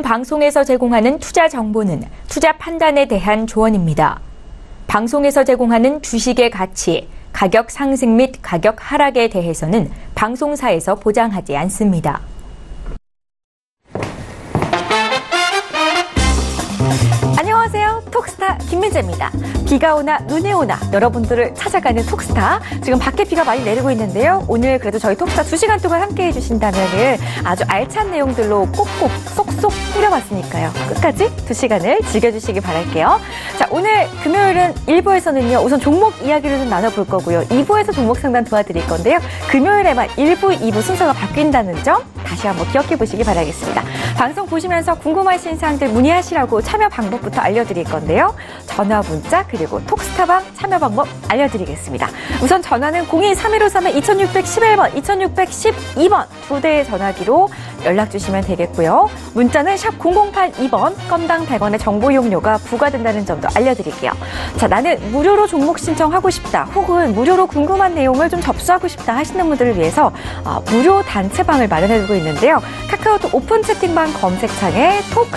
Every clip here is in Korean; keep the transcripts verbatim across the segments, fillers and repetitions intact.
본 방송에서 제공하는 투자 정보는 투자 판단에 대한 조언입니다. 방송에서 제공하는 주식의 가치, 가격 상승 및 가격 하락에 대해서는 방송사에서 보장하지 않습니다. 안녕하세요. 톡스타 김민재입니다. 비가 오나 눈이 오나 여러분들을 찾아가는 톡스타. 지금 밖에 비가 많이 내리고 있는데요. 오늘 그래도 저희 톡스타 두 시간 동안 함께 해주신다면 아주 알찬 내용들로 꼭꼭 쏙쏙 뿌려봤으니까요. 끝까지 두 시간을 즐겨주시기 바랄게요. 자, 오늘 금요일은 일 부에서는요. 우선 종목 이야기를 좀 나눠볼 거고요. 이 부에서 종목 상담 도와드릴 건데요. 금요일에만 일 부, 이 부 순서가 바뀐다는 점 다시 한번 기억해 보시기 바라겠습니다. 방송 보시면서 궁금하신 사항들 문의하시라고 참여 방법부터 알려드릴 건데요. 전화, 문자, 그리고 톡스타방 참여 방법 알려드리겠습니다. 우선 전화는 공이 삼일오삼 이육일일 번, 이육일이 번 두 대의 전화기로 연락 주시면 되겠고요. 문자는 샵 공공팔이 번, 건당 백 원의 정보 이용료가 부과된다는 점도 알려드릴게요. 자, 나는 무료로 종목 신청하고 싶다, 혹은 무료로 궁금한 내용을 좀 접수하고 싶다 하시는 분들을 위해서 어, 무료 단체방을 마련해두고 있는데요. 카카오톡 오픈 채팅방 검색창에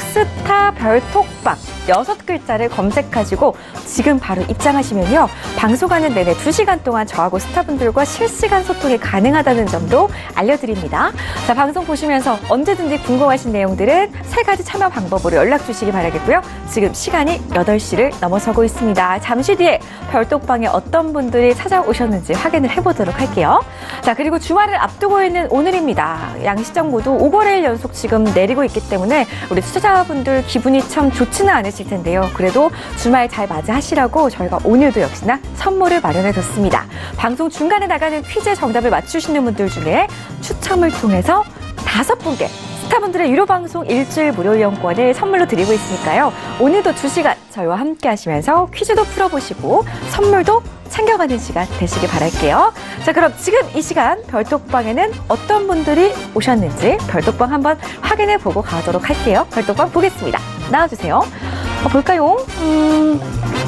톡스타 별톡방 여섯 글자를 검색하시고 지금 바로 입장하시면요. 방송하는 내내 두 시간 동안 저하고 스타분들과 실시간 소통이 가능하다는 점도 알려드립니다. 자, 방송 보시면서 언제든지 궁금하신 내용들은 세 가지 참여 방법으로 연락 주시기 바라겠고요. 지금 시간이 여덟 시를 넘어서고 있습니다. 잠시 뒤에 별톡방에 어떤 분들이 찾아오셨는지 확인을 해보도록 할게요. 자, 그리고 주말을 앞두고 있는 오늘입니다. 양시장 모두 오 거래일 연속 지금 내리고 있기 때문에 우리 투자자분들 기분이 참 좋지는 않으실 텐데요. 그래도 주말 잘 맞이하시라고 저희가 오늘도 역시나 선물을 마련해뒀습니다. 방송 중간에 나가는 퀴즈 정답을 맞추시는 분들 중에 추첨을 통해서 다섯 분께 스타분들의 유료 방송 일주일 무료 이용권을 선물로 드리고 있으니까요. 오늘도 두 시간 저희와 함께 하시면서 퀴즈도 풀어보시고 선물도 챙겨가는 시간 되시길 바랄게요. 자, 그럼 지금 이 시간 별톡방에는 어떤 분들이 오셨는지 별톡방 한번 확인해보고 가도록 할게요. 별톡방 보겠습니다. 나와주세요. 어, 볼까요? 음,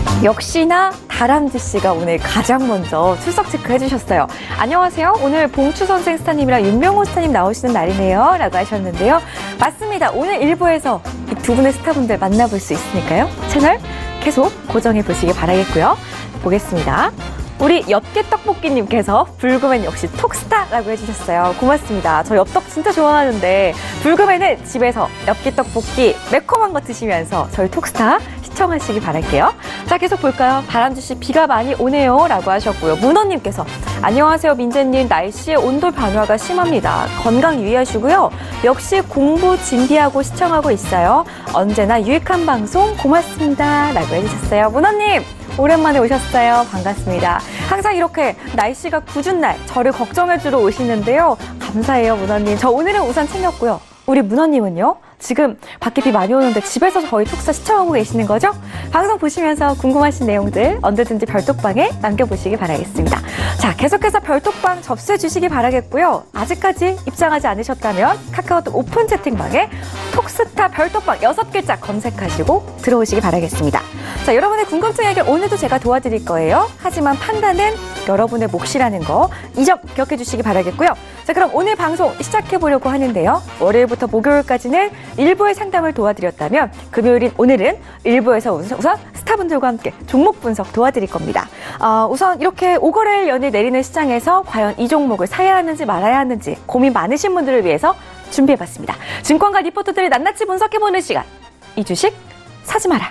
역시나 다람쥐 씨가 오늘 가장 먼저 출석 체크해 주셨어요. 안녕하세요. 오늘 봉추 선생 스타님이랑 윤명호 스타님 나오시는 날이네요. 라고 하셨는데요. 맞습니다. 오늘 일 부에서 이 두 분의 스타분들 만나볼 수 있으니까요. 채널 계속 고정해 보시기 바라겠고요. 보겠습니다. 우리 엽기떡볶이님께서 불금엔 역시 톡스타라고 해주셨어요. 고맙습니다. 저 엽떡 진짜 좋아하는데 불금에는 집에서 엽기떡볶이 매콤한 거 드시면서 저희 톡스타 시청하시기 바랄게요. 자, 계속 볼까요? 바람쥐씨 비가 많이 오네요 라고 하셨고요. 문어님께서 안녕하세요 민재님, 날씨의 온도 변화가 심합니다. 건강 유의하시고요. 역시 공부 진비하고 시청하고 있어요. 언제나 유익한 방송 고맙습니다 라고 해주셨어요. 문어님 오랜만에 오셨어요. 반갑습니다. 항상 이렇게 날씨가 궂은 날 저를 걱정해주러 오시는데요. 감사해요, 문어님. 저 오늘은 우산 챙겼고요. 우리 문어님은요? 지금 밖에 비 많이 오는데 집에서 저희 톡스타 시청하고 계시는 거죠? 방송 보시면서 궁금하신 내용들 언제든지 별톡방에 남겨보시기 바라겠습니다. 자, 계속해서 별톡방 접수해 주시기 바라겠고요. 아직까지 입장하지 않으셨다면 카카오톡 오픈 채팅방에 톡스타 별톡방 여섯 글자 검색하시고 들어오시기 바라겠습니다. 자, 여러분의 궁금증 해결 오늘도 제가 도와드릴 거예요. 하지만 판단은 여러분의 몫이라는 거 이 점 기억해 주시기 바라겠고요. 자, 그럼 오늘 방송 시작해 보려고 하는데요. 월요일부터 목요일까지는 일부의 상담을 도와드렸다면 금요일인 오늘은 일부에서 우선 스타분들과 함께 종목 분석 도와드릴 겁니다. 어, 우선 이렇게 오 거래일 연일 내리는 시장에서 과연 이 종목을 사야 하는지 말아야 하는지 고민 많으신 분들을 위해서 준비해봤습니다. 증권가 리포터들이 낱낱이 분석해보는 시간. 이 주식 사지 마라.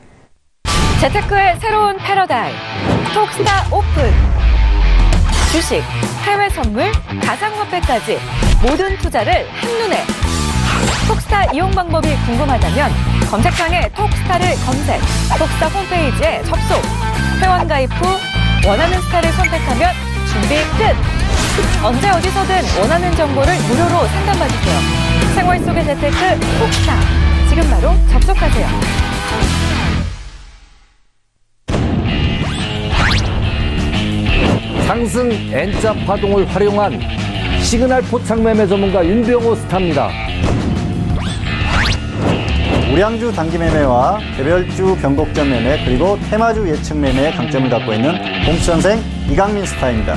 재테크의 새로운 패러다임. 톡스타 오픈. 주식, 해외 선물, 가상화폐까지 모든 투자를 한눈에. 톡스타 이용 방법이 궁금하다면 검색창에 톡스타를 검색, 톡스타 홈페이지에 접속, 회원 가입 후 원하는 스타를 선택하면 준비 끝! 언제 어디서든 원하는 정보를 무료로 상담받으세요. 생활 속의 재테크 톡스타, 지금 바로 접속하세요. 상승 N자 파동을 활용한 시그널 포착 매매 전문가 윤병호 스타입니다. 우량주 단기 매매와 개별주 변곡점 매매 그리고 테마주 예측 매매의 강점을 갖고 있는 봉수선생 이강민 스타입니다.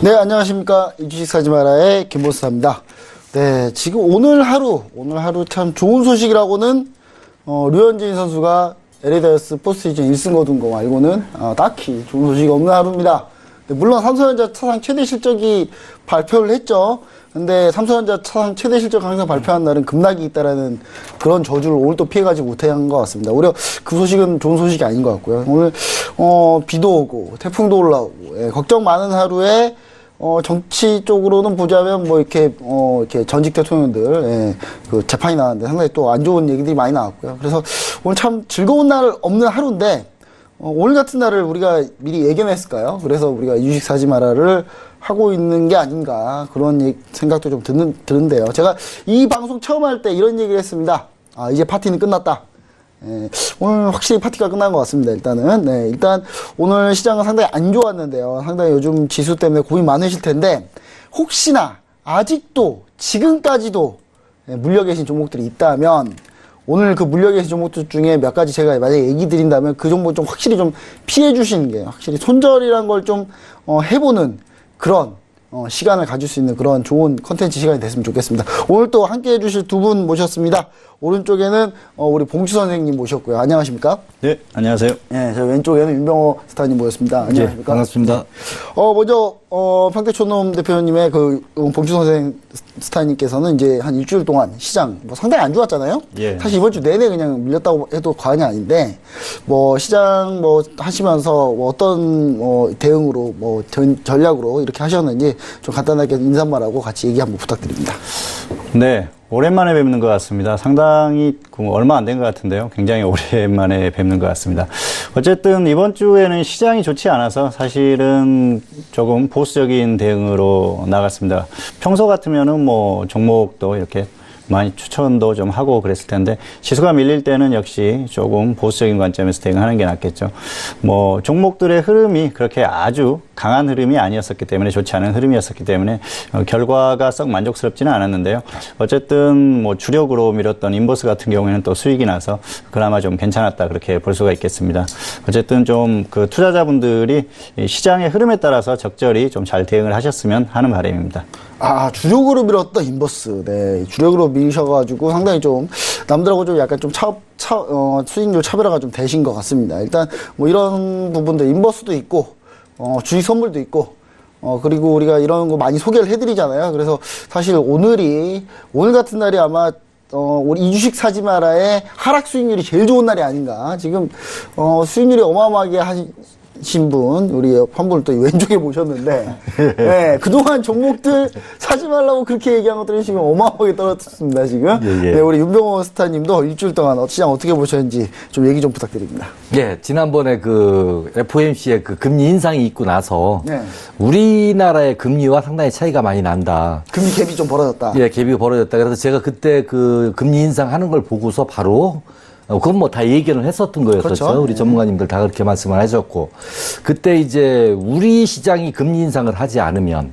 네, 안녕하십니까. 이주식 사지 마라의 김보스입니다. 네, 지금 오늘 하루, 오늘 하루 참 좋은 소식이라고는, 어, 류현진 선수가 엘에이 다저스 포스트시즌 일 승 거둔 거 말고는, 어, 딱히 좋은 소식이 없는 하루입니다. 네, 물론 삼성전자 차상 최대 실적이 발표를 했죠. 근데 삼성전자 차상 최대 실적 항상 발표한 날은 급락이 있다라는 그런 저주를 오늘 또 피해가지 못한 것 같습니다. 오히려 그 소식은 좋은 소식이 아닌 것 같고요. 오늘, 어, 비도 오고, 태풍도 올라오고, 예, 걱정 많은 하루에, 어, 정치 쪽으로는 보자면, 뭐, 이렇게, 어, 이렇게 전직 대통령들, 예, 그 재판이 나왔는데 상당히 또 안 좋은 얘기들이 많이 나왔고요. 그래서 오늘 참 즐거운 날 없는 하루인데, 어, 오늘 같은 날을 우리가 미리 예견했을까요? 그래서 우리가 이주식 사지 마라를 하고 있는 게 아닌가, 그런 얘기, 생각도 좀 드는, 드는데요. 제가 이 방송 처음 할 때 이런 얘기를 했습니다. 아, 이제 파티는 끝났다. 예, 오늘 확실히 파티가 끝난 것 같습니다. 일단은 네, 일단 오늘 시장은 상당히 안 좋았는데요. 상당히 요즘 지수 때문에 고민 많으실 텐데 혹시나 아직도 지금까지도 예, 물려 계신 종목들이 있다면 오늘 그 물려 계신 종목들 중에 몇 가지 제가 만약에 얘기 드린다면 그 종목 좀 확실히 좀 피해 주시는 게 확실히 손절이란 걸 좀 어, 해보는 그런 어, 시간을 가질 수 있는 그런 좋은 컨텐츠 시간이 됐으면 좋겠습니다. 오늘 또 함께 해주실 두 분 모셨습니다. 오른쪽에는 어, 우리 봉주 선생님 모셨고요. 안녕하십니까? 네, 안녕하세요. 네, 저 왼쪽에는 윤병호 스타님 모셨습니다. 안녕하십니까? 네, 반갑습니다. 어, 먼저, 어, 평택촌놈 대표님의 그, 봉주 선생 스타님께서는 이제 한 일주일 동안 시장, 뭐 상당히 안 좋았잖아요? 예. 사실 이번 주 내내 그냥 밀렸다고 해도 과언이 아닌데, 뭐, 시장 뭐 하시면서 뭐 어떤, 뭐, 대응으로, 뭐, 전, 전략으로 이렇게 하셨는지 좀 간단하게 인사말하고 같이 얘기 한번 부탁드립니다. 네, 오랜만에 뵙는 것 같습니다. 상당히 얼마 안 된 것 같은데요. 굉장히 오랜만에 뵙는 것 같습니다. 어쨌든 이번 주에는 시장이 좋지 않아서 사실은 조금 보수적인 대응으로 나갔습니다. 평소 같으면은 뭐 종목도 이렇게 많이 추천도 좀 하고 그랬을 텐데 지수가 밀릴 때는 역시 조금 보수적인 관점에서 대응하는 게 낫겠죠. 뭐 종목들의 흐름이 그렇게 아주 강한 흐름이 아니었었기 때문에 좋지 않은 흐름이었었기 때문에 어, 결과가 썩 만족스럽지는 않았는데요. 어쨌든 뭐 주력으로 밀었던 인버스 같은 경우에는 또 수익이 나서 그나마 좀 괜찮았다 그렇게 볼 수가 있겠습니다. 어쨌든 좀 그 투자자분들이 시장의 흐름에 따라서 적절히 좀 잘 대응을 하셨으면 하는 바람입니다. 아, 주력으로 밀었던 인버스. 네. 주력으로 밀으셔가지고 상당히 좀, 남들하고 좀 약간 좀 차, 차, 어, 수익률 차별화가 좀 되신 것 같습니다. 일단, 뭐 이런 부분들, 인버스도 있고, 어, 주식 선물도 있고, 어, 그리고 우리가 이런 거 많이 소개를 해드리잖아요. 그래서 사실 오늘이, 오늘 같은 날이 아마, 어, 우리 이주식 사지 마라의 하락 수익률이 제일 좋은 날이 아닌가. 지금, 어, 수익률이 어마어마하게 하시, 신 분, 우리 한 분을 또 왼쪽에 모셨는데, 네, 그동안 종목들 사지 말라고 그렇게 얘기한 것들이 지금 어마어마하게 떨어졌습니다, 지금. 예, 예. 네, 우리 윤병호 스타님도 일주일 동안 시장 어떻게 보셨는지 좀 얘기 좀 부탁드립니다. 예, 지난번에 그 에프오엠씨의 그 금리 인상이 있고 나서 네. 우리나라의 금리와 상당히 차이가 많이 난다. 금리 갭이 좀 벌어졌다. 예, 갭이 벌어졌다. 그래서 제가 그때 그 금리 인상하는 걸 보고서 바로 어, 그건 뭐 다 예견을 했었던 거였었죠. 그렇죠. 우리 네. 전문가님들 다 그렇게 말씀을 하셨고. 그때 이제 우리 시장이 금리 인상을 하지 않으면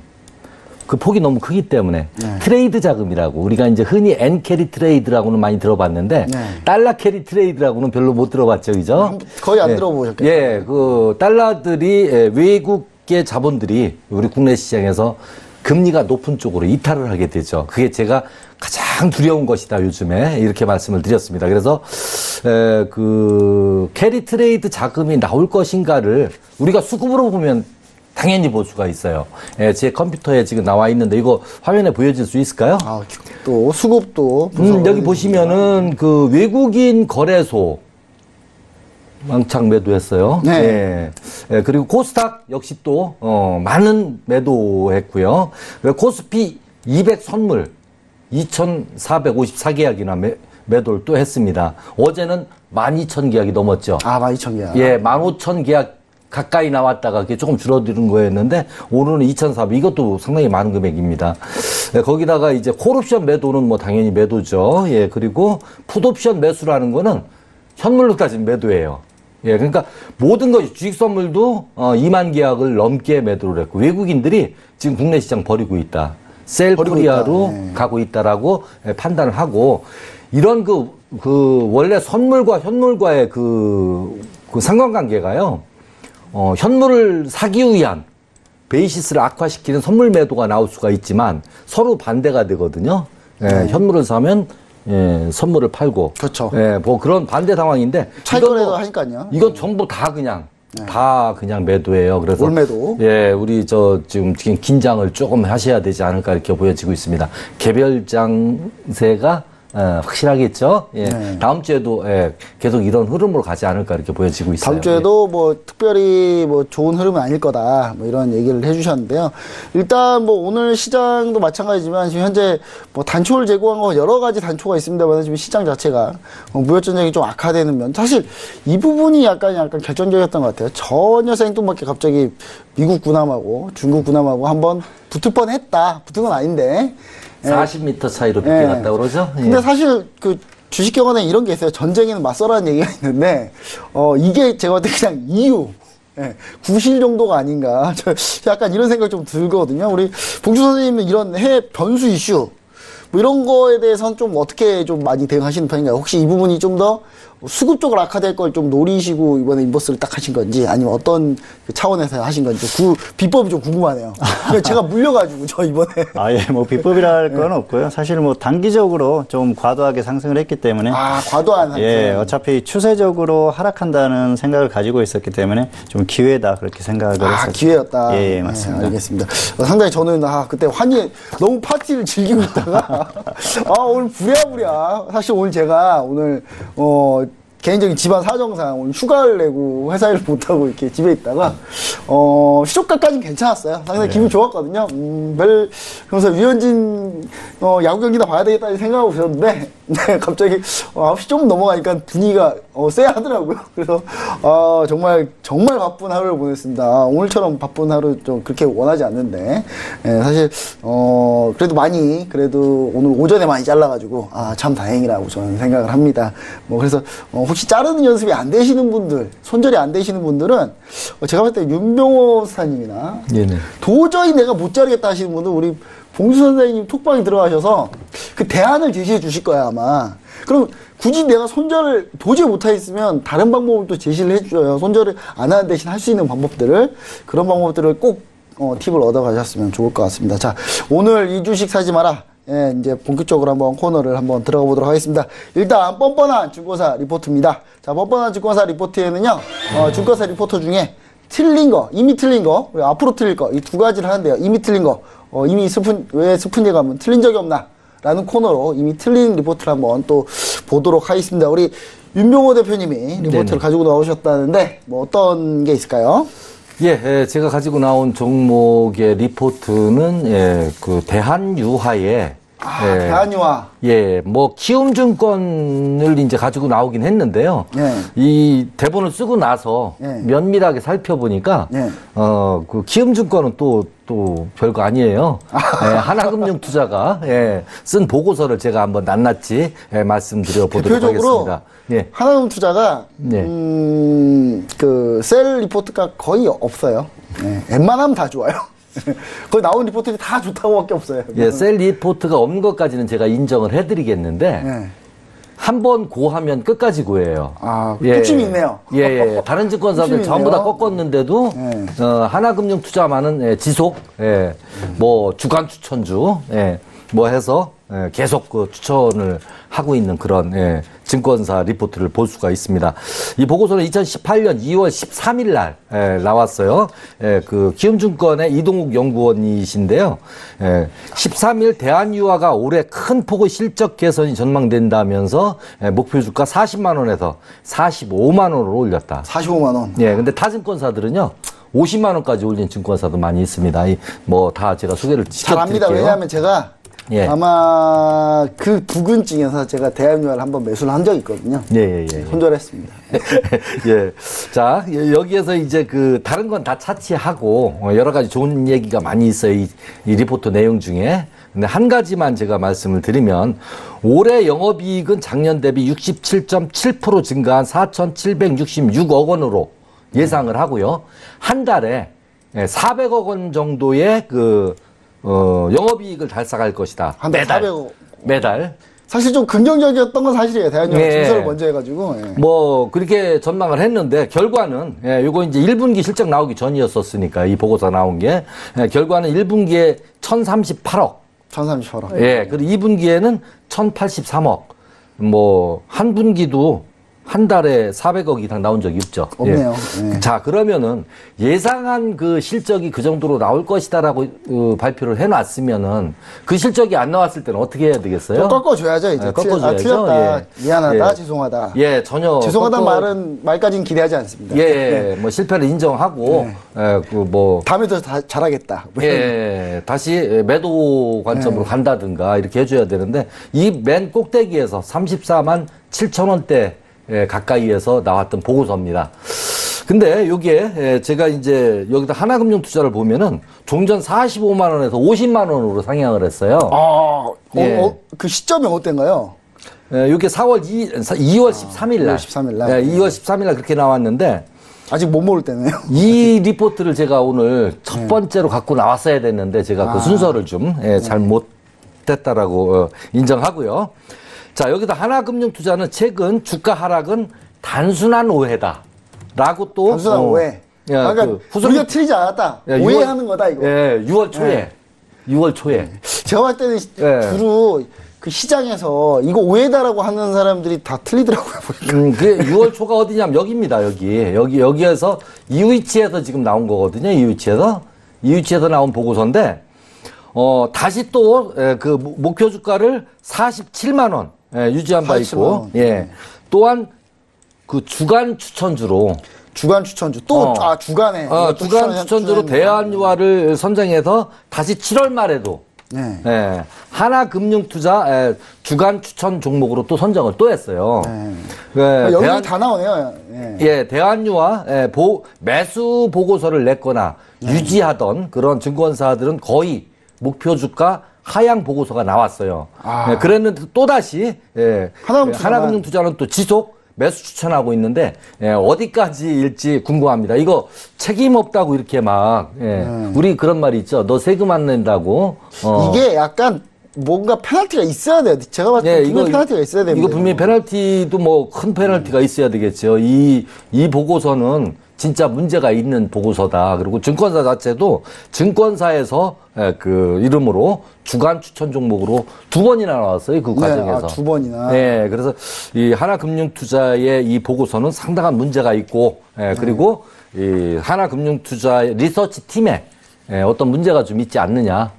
그 폭이 너무 크기 때문에 네. 트레이드 자금이라고 우리가 이제 흔히 엔 캐리 트레이드라고는 많이 들어봤는데 네. 달러 캐리 트레이드라고는 별로 못 들어봤죠. 그죠? 거의 안 예. 들어보셨겠죠. 예, 그 달러들이 예, 외국의 자본들이 우리 국내 시장에서 금리가 높은 쪽으로 이탈을 하게 되죠. 그게 제가 가장 두려운 것이다 요즘에 이렇게 말씀을 드렸습니다. 그래서 에, 그 캐리 트레이드 자금이 나올 것인가를 우리가 수급으로 보면 당연히 볼 수가 있어요. 예, 제 컴퓨터에 지금 나와 있는데 이거 화면에 보여질 수 있을까요? 아, 또 수급도. 음, 여기 보시면은 그 외국인 거래소 왕창 매도했어요. 네. 예. 예, 그리고 코스닥 역시 또, 어, 많은 매도했고요. 그리고 코스피 이백 선물 이천사백오십사 계약이나 매, 매도를 또 했습니다. 어제는 만 이천 계약이 넘었죠. 아, 만 이천 개야. 예, 만 오천 계약 가까이 나왔다가 그게 조금 줄어드는 거였는데 오늘은 이천사백 이것도 상당히 많은 금액입니다. 예, 거기다가 이제 콜옵션 매도는 뭐 당연히 매도죠. 예, 그리고 풋옵션 매수라는 거는 현물로까지 매도예요. 예, 그러니까 모든 것이 주식 선물도 어, 이만 계약을 넘게 매도를 했고 외국인들이 지금 국내 시장 버리고 있다. 셀 코리아로 네. 가고 있다라고 판단을 하고 이런 그, 그 원래 선물과 현물과의 그, 그 상관관계가요. 어, 현물을 사기 위한 베이시스를 악화시키는 선물 매도가 나올 수가 있지만 서로 반대가 되거든요. 예, 네. 현물을 사면 예, 선물을 팔고. 그렇죠. 예, 뭐 그런 반대 상황인데. 차익거래도 이건 뭐 하니까요. 이건 전부 다 그냥 다 그냥 매도예요. 그래서 올매도. 예, 우리 저 지금 지금 긴장을 조금 하셔야 되지 않을까 이렇게 보여지고 있습니다. 개별 장세가 어, 확실하겠죠. 예, 네. 다음 주에도 예, 계속 이런 흐름으로 가지 않을까 이렇게 보여지고 있어요. 다음 주에도 뭐 특별히 뭐 좋은 흐름은 아닐 거다 뭐 이런 얘기를 해주셨는데요. 일단 뭐 오늘 시장도 마찬가지지만 지금 현재 뭐 단초를 제공한 거 여러 가지 단초가 있습니다만 지금 시장 자체가 어, 무역 전쟁이 좀 악화되는 면 사실 이 부분이 약간 약간 결정적이었던 것 같아요. 전혀 생뚱맞게 갑자기 미국 군함하고 중국 군함하고 한번 붙을 뻔했다. 붙은 건 아닌데. 예. 사십 미터 차이로 비껴갔다 고 그러죠. 예. 근데 사실 그 주식 경험에 이런 게 있어요. 전쟁에는 맞서라는 얘기가 있는데, 어, 이게 제가 볼 때 그냥 이유, 예, 구실 정도가 아닌가. 저 약간 이런 생각 좀 들거든요. 우리 봉주 선생님은 이런 해외 변수 이슈, 뭐 이런 거에 대해서는 좀 어떻게 좀 많이 대응하시는 편인가요? 혹시 이 부분이 좀 더 수급적으로 악화될 걸 좀 노리시고 이번에 인버스를 딱 하신 건지 아니면 어떤 그 차원에서 하신 건지 그 비법이 좀 궁금하네요. 제가 물려가지고 저 이번에. 아예 뭐 비법이랄 건 없고요. 사실 뭐 단기적으로 좀 과도하게 상승을 했기 때문에 아, 과도한 상승. 예, 어차피 추세적으로 하락한다는 생각을 가지고 있었기 때문에 좀 기회다 그렇게 생각을 아, 했었죠. 기회였다. 예, 예, 맞습니다. 네, 알겠습니다. 어, 상당히 저는 아, 그때 환희 너무 파티를 즐기고 있다가 아, 오늘 부랴부랴 사실 오늘 제가 오늘 어 개인적인 집안 사정상 오늘 휴가를 내고 회사 일을 못하고 이렇게 집에 있다가, 어, 시초가까지는 괜찮았어요. 상당히 기분이 좋았거든요. 음, 별, 그러면서 유현진, 어, 야구 경기나 봐야 되겠다는 생각하고 있었는데, 네, 갑자기, 어, 아홉 시 좀 넘어가니까 분위기가, 어, 쎄하더라고요. 그래서, 어, 정말, 정말 바쁜 하루를 보냈습니다. 오늘처럼 바쁜 하루 좀 그렇게 원하지 않는데, 예, 사실, 어, 그래도 많이, 그래도 오늘 오전에 많이 잘라가지고, 아, 참 다행이라고 저는 생각을 합니다. 뭐, 그래서, 어, 혹시 자르는 연습이 안 되시는 분들, 손절이 안 되시는 분들은 어, 제가 볼 때 윤병호 스타님이나 네네. 도저히 내가 못 자르겠다 하시는 분들 우리 봉수 선생님 톡방에 들어가셔서 그 대안을 제시해 주실 거야 아마. 그럼 굳이 내가 손절을 도저히 못 하겠으면 다른 방법을 또 제시를 해줘요. 손절을 안 하는 대신 할 수 있는 방법들을 그런 방법들을 꼭 어, 팁을 얻어가셨으면 좋을 것 같습니다. 자, 오늘 이 주식 사지 마라. 예, 이제 본격적으로 한번 코너를 한번 들어가 보도록 하겠습니다. 일단 뻔뻔한 증권사 리포트입니다. 자, 뻔뻔한 증권사 리포트에는요, 어, 증권사 리포터 중에 틀린 거, 이미 틀린 거, 그리고 앞으로 틀릴 거, 이 두 가지를 하는데요. 이미 틀린 거, 어, 이미 스푼, 왜 스푼 예감은 틀린 적이 없나? 라는 코너로 이미 틀린 리포트를 한번 또 보도록 하겠습니다. 우리 윤병호 대표님이 리포트를 네네. 가지고 나오셨다는데, 뭐 어떤 게 있을까요? 예, 예, 제가 가지고 나온 종목의 리포트는 예, 그 대한유화의 아, 예, 대한유화. 예, 뭐 키움증권을 이제 가지고 나오긴 했는데요. 네. 이 대본을 쓰고 나서 네. 면밀하게 살펴보니까 네. 어, 그 키움증권은 또 또 별거 아니에요. 예, 하나금융투자가 예, 쓴 보고서를 제가 한번 낱낱이 예, 말씀드려 보도록 대표적으로 하겠습니다. 예. 하나금투자가 네. 음, 그 셀 리포트가 거의 없어요. 네. 웬만하면 다 좋아요. 거의 나온 리포트들이 다 좋다고밖에 없어요. 예, 셀 리포트가 없는 것까지는 제가 인정을 해드리겠는데 네. 한 번 고하면 끝까지 고해요. 아, 뚝심이 있네요. 예, 예. 다른 증권사들 뚝심이 전부 다 있네요. 꺾었는데도 네. 어, 하나금융투자만은 예, 지속, 예, 뭐 주간 추천주, 예, 뭐 해서 예, 계속 그 추천을 하고 있는 그런 예, 증권사 리포트를 볼 수가 있습니다. 이 보고서는 이천십팔 년 이월 십삼일 날 예, 나왔어요. 예, 그 키움증권의 이동욱 연구원이신데요. 예, 십삼 일 대한유화가 올해 큰 폭의 실적 개선이 전망된다면서 예, 목표 주가 사십만 원에서 사십오만 원으로 올렸다. 사십오만 원. 예, 근데 타 증권사들은요. 오십만 원까지 올린 증권사도 많이 있습니다. 뭐 다 제가 소개를 잘 압니다. 시켜드릴게요. 왜냐하면 제가 예. 아마 그 부근증에서 제가 대한유화를 한번 매수를 한 적이 있거든요. 예, 예, 예. 손절했습니다. 예. 자, 예, 여기에서 이제 그 다른 건 다 차치하고 어, 여러 가지 좋은 얘기가 많이 있어요. 이, 이 리포트 내용 중에. 근데 한 가지만 제가 말씀을 드리면 올해 영업이익은 작년 대비 육십칠 점 칠 퍼센트 증가한 사천칠백육십육억 원으로 예상을 하고요. 한 달에 사백억 원 정도의 그 어, 영업이익을 달성할 것이다. 한 달 매달. 사백억. 매달 사실 좀 긍정적이었던 건 사실이에요. 대한민국 예. 증설을 먼저 해가지고. 예. 뭐 그렇게 전망을 했는데 결과는 예, 요거 이제 일 분기 실적 나오기 전이었었으니까 이 보고서 나온 게 예, 결과는 일 분기에 천삼십팔억. 천삼십팔억. 예, 그리고 이 분기에는 천팔십삼억. 뭐 한 분기도 한 달에 사백억 이상 나온 적이 없죠. 없네요. 예. 예. 자, 그러면은 예상한 그 실적이 그 정도로 나올 것이다라고 어, 발표를 해놨으면은 그 실적이 안 나왔을 때는 어떻게 해야 되겠어요? 좀 꺾어줘야죠, 이제. 예, 꺾어줘야죠. 아, 틀렸다. 예. 미안하다. 예. 죄송하다. 예, 전혀. 죄송하다는 꺾어- 말은, 말까지는 기대하지 않습니다. 예, 네. 뭐 실패를 인정하고, 예, 그 뭐, 다음에 더 다- 잘하겠다. 뭐 이런. 예, 다시 매도 관점으로 네. 간다든가 이렇게 해줘야 되는데 이 맨 꼭대기에서 삼십사만 칠천 원대 가까이에서 나왔던 보고서입니다. 근데 여기에 예, 제가 이제 여기다 하나금융투자를 보면은 종전 사십오만 원에서 오십만 원으로 상향을 했어요. 아, 어, 예. 어, 그 시점이 어땠가요? 예, 이게 사월 이월 십삼일 날. 이월 십삼일 날. 예, 이월 십삼일 날 그렇게 나왔는데 아직 못 모를 때네요. 이 리포트를 제가 오늘 첫 번째로 갖고 나왔어야 됐는데 제가 그 순서를 좀 잘 못했다라고 어, 인정하고요. 자, 여기다 하나금융투자는 최근 주가 하락은 단순한 오해다라고 또 단순한 어, 오해. 예, 그러니까 그 후속- 우리가 틀리지 않았다. 예, 오해하는 유월- 거다 이거. 예, 유월 초에 예. 유월 초에 제가 봤을 때는 시- 예. 주로 그 시장에서 이거 오해다라고 하는 사람들이 다 틀리더라고요. 보니까. 음, 그 유월 초가 어디냐면 여기입니다. 여기 여기 여기에서 이위치에서 지금 나온 거거든요. 이위치에서 이위치에서 나온 보고서인데 어 다시 또 그 목표 주가를 사십칠만 원 예, 유지한 바 사십칠만 있고 원. 예 또한 그 주간 추천주로 주간 추천주 또 어. 아 주간에 어, 이것도 주간 추천- 추천주로 추천했는데. 대한유화를 선정해서 다시 칠월 말에도 네. 예, 하나금융투자 예, 주간 추천 종목으로 또 선정을 또 했어요. 네. 예, 여기 대한- 다 나오네요. 예. 예, 대한유화 예, 보, 매수 보고서를 냈거나 유지하던 그런 증권사들은 거의 목표 주가 하향 보고서가 나왔어요. 아. 예, 그랬는데 또 다시 예, 하나금융투자만. 예, 하나금융투자는 또 지속 매수 추천하고 있는데 예, 어디까지일지 궁금합니다. 이거 책임 없다고 이렇게 막 예, 우리 그런 말이 있죠. 너 세금 안 낸다고. 어. 이게 약간 뭔가 페널티가 있어야 돼요. 제가 봤을 때 예, 분명히 페널티가 있어야 됩니다. 이거 분명히 페널티도 뭐 큰 페널티가 있어야 되겠죠. 이, 이 보고서는 진짜 문제가 있는 보고서다. 그리고 증권사 자체도 증권사에서 예, 그 이름으로 주간 추천 종목으로 두 번이나 나왔어요. 그 네, 과정에서. 아, 두 번이나. 네, 그래서 이 하나금융투자의 이 보고서는 상당한 문제가 있고, 예, 그리고 이 하나금융투자 리서치 팀에 예, 어떤 문제가 좀 있지 않느냐.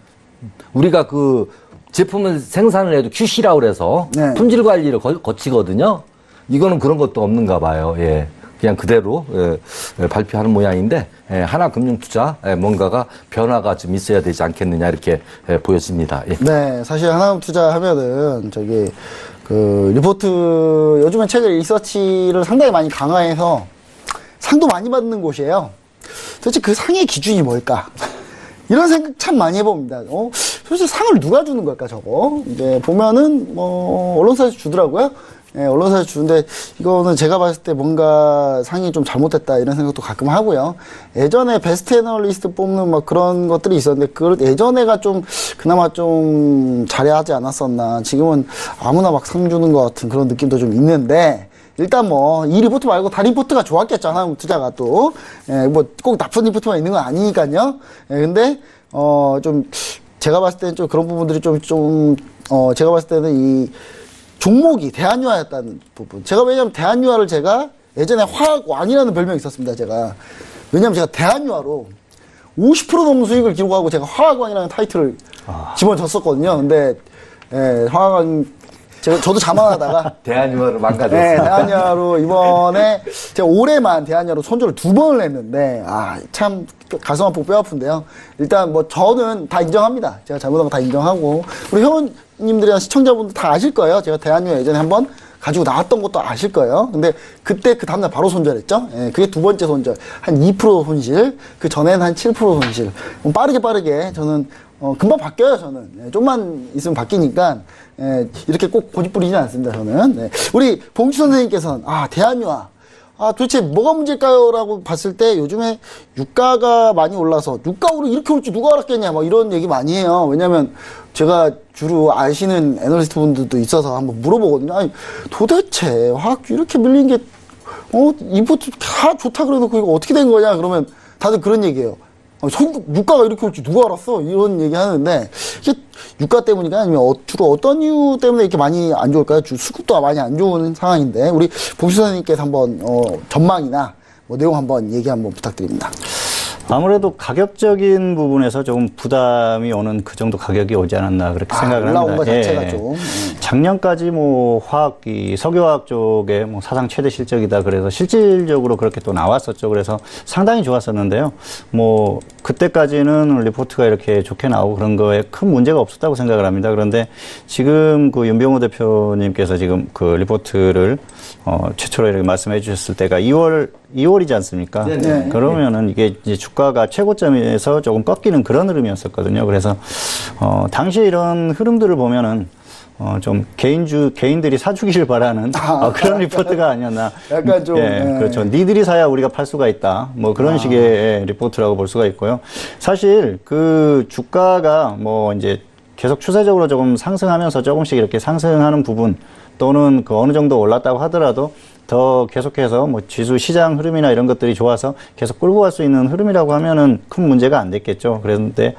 우리가 그 제품을 생산을 해도 큐시라고 그래서 네. 품질 관리를 거, 거치거든요. 이거는 그런 것도 없는가 봐요. 예. 그냥 그대로 예, 예, 발표하는 모양인데 예, 하나금융투자 예, 뭔가가 변화가 좀 있어야 되지 않겠느냐 이렇게 예, 보여집니다. 예. 네, 사실 하나금 투자하면은 저기 그 리포트 요즘엔 최근 리서치를 상당히 많이 강화해서 상도 많이 받는 곳이에요. 도대체 그 상의 기준이 뭘까? 이런 생각 참 많이 해봅니다. 어, 도대체 상을 누가 주는 걸까 저거? 이제 보면은 뭐 언론사에서 주더라고요. 예, 언론사에서 주는데 이거는 제가 봤을 때 뭔가 상이 좀 잘못됐다 이런 생각도 가끔 하고요. 예전에 베스트 애널리스트 뽑는 막 그런 것들이 있었는데 그 예전에가 좀 그나마 좀 잘하지 않았었나. 지금은 아무나 막 상 주는 것 같은 그런 느낌도 좀 있는데 일단 뭐 이 리포트 말고 다른 리포트가 좋았겠죠. 하나금 투자가 또. 예, 뭐 꼭 나쁜 리포트만 있는 건 아니니까요. 예, 근데 어 좀 제가 봤을 때는 좀 그런 부분들이 좀 좀 어 제가 봤을 때는 이 종목이 대한유화였다는 부분. 제가 왜냐면 대한유화를 제가 예전에 화학왕이라는 별명이 있었습니다. 제가. 왜냐면 제가 대한유화로 오십 퍼센트 넘는 수익을 기록하고 제가 화학왕이라는 타이틀을 아. 집어줬었거든요. 근데, 예, 화학왕, 제가, 저도 자만하다가. 대한유화를 네, 망가졌습니다. 대한유화로 이번에 제가 올해만 대한유화로 손절을 두 번을 했는데, 아, 참 가슴 아프고 뼈 아픈데요. 일단 뭐 저는 다 인정합니다. 제가 잘못한 거 다 인정하고, 우리 회원님들이나 시청자분들 다 아실 거예요. 제가 대한유화 예전에 한번 가지고 나왔던 것도 아실 거예요. 근데 그때 그 다음날 바로 손절했죠. 예, 그게 두 번째 손절. 한 이 퍼센트 손실, 그 전에는 한 칠 퍼센트 손실. 빠르게 빠르게 저는 어, 금방 바뀌어요, 저는. 예, 좀만 있으면 바뀌니까, 예, 이렇게 꼭 고집 부리지는 않습니다, 저는. 네. 우리 봉주 선생님께서는, 아, 대한유화. 아, 도대체 뭐가 문제일까요? 라고 봤을 때 요즘에 유가가 많이 올라서 유가로 이렇게 올지 누가 알았겠냐, 뭐 이런 얘기 많이 해요. 왜냐면 제가 주로 아시는 애널리스트 분들도 있어서 한번 물어보거든요. 아니, 도대체 화학주 이렇게 밀린 게, 어, 임포트 다 좋다 그래놓고 이거 어떻게 된 거냐? 그러면 다들 그런 얘기예요. 아, 성, 유가가 이렇게 올지 누가 알았어? 이런 얘기 하는데, 이게 유가 때문인가 아니면 어, 주로 어떤 이유 때문에 이렇게 많이 안 좋을까요? 주 수급도 많이 안 좋은 상황인데, 우리 봉수 선생님께서 한번, 어, 전망이나 뭐 내용 한번 얘기 한번 부탁드립니다. 아무래도 가격적인 부분에서 조금 부담이 오는 그 정도 가격이 오지 않았나 그렇게 아, 생각을 올라온 합니다. 거 자체가 예. 좀. 음. 작년까지 뭐 화학, 이 석유화학 쪽에 뭐 사상 최대 실적이다 그래서 실질적으로 그렇게 또 나왔었죠. 그래서 상당히 좋았었는데요. 뭐 그때까지는 리포트가 이렇게 좋게 나오고 그런 거에 큰 문제가 없었다고 생각을 합니다. 그런데 지금 그 윤병호 대표님께서 지금 그 리포트를 어, 최초로 이렇게 말씀해 주셨을 때가 이월, 이월이지 않습니까? 네네. 그러면은 이게 이제 주가가 최고점에서 조금 꺾이는 그런 흐름이었었거든요. 그래서, 어, 당시에 이런 흐름들을 보면은, 어, 좀 개인주, 개인들이 사주기를 바라는 어, 그런 리포트가 아니었나. 약간 좀, 예, 네. 그렇죠. 니들이 사야 우리가 팔 수가 있다. 뭐 그런 아. 식의 리포트라고 볼 수가 있고요. 사실 그 주가가 뭐 이제 계속 추세적으로 조금 상승하면서 조금씩 이렇게 상승하는 부분 또는 그 어느 정도 올랐다고 하더라도 더 계속해서 뭐 지수 시장 흐름이나 이런 것들이 좋아서 계속 끌고 갈 수 있는 흐름이라고 하면은 큰 문제가 안 됐겠죠. 그런데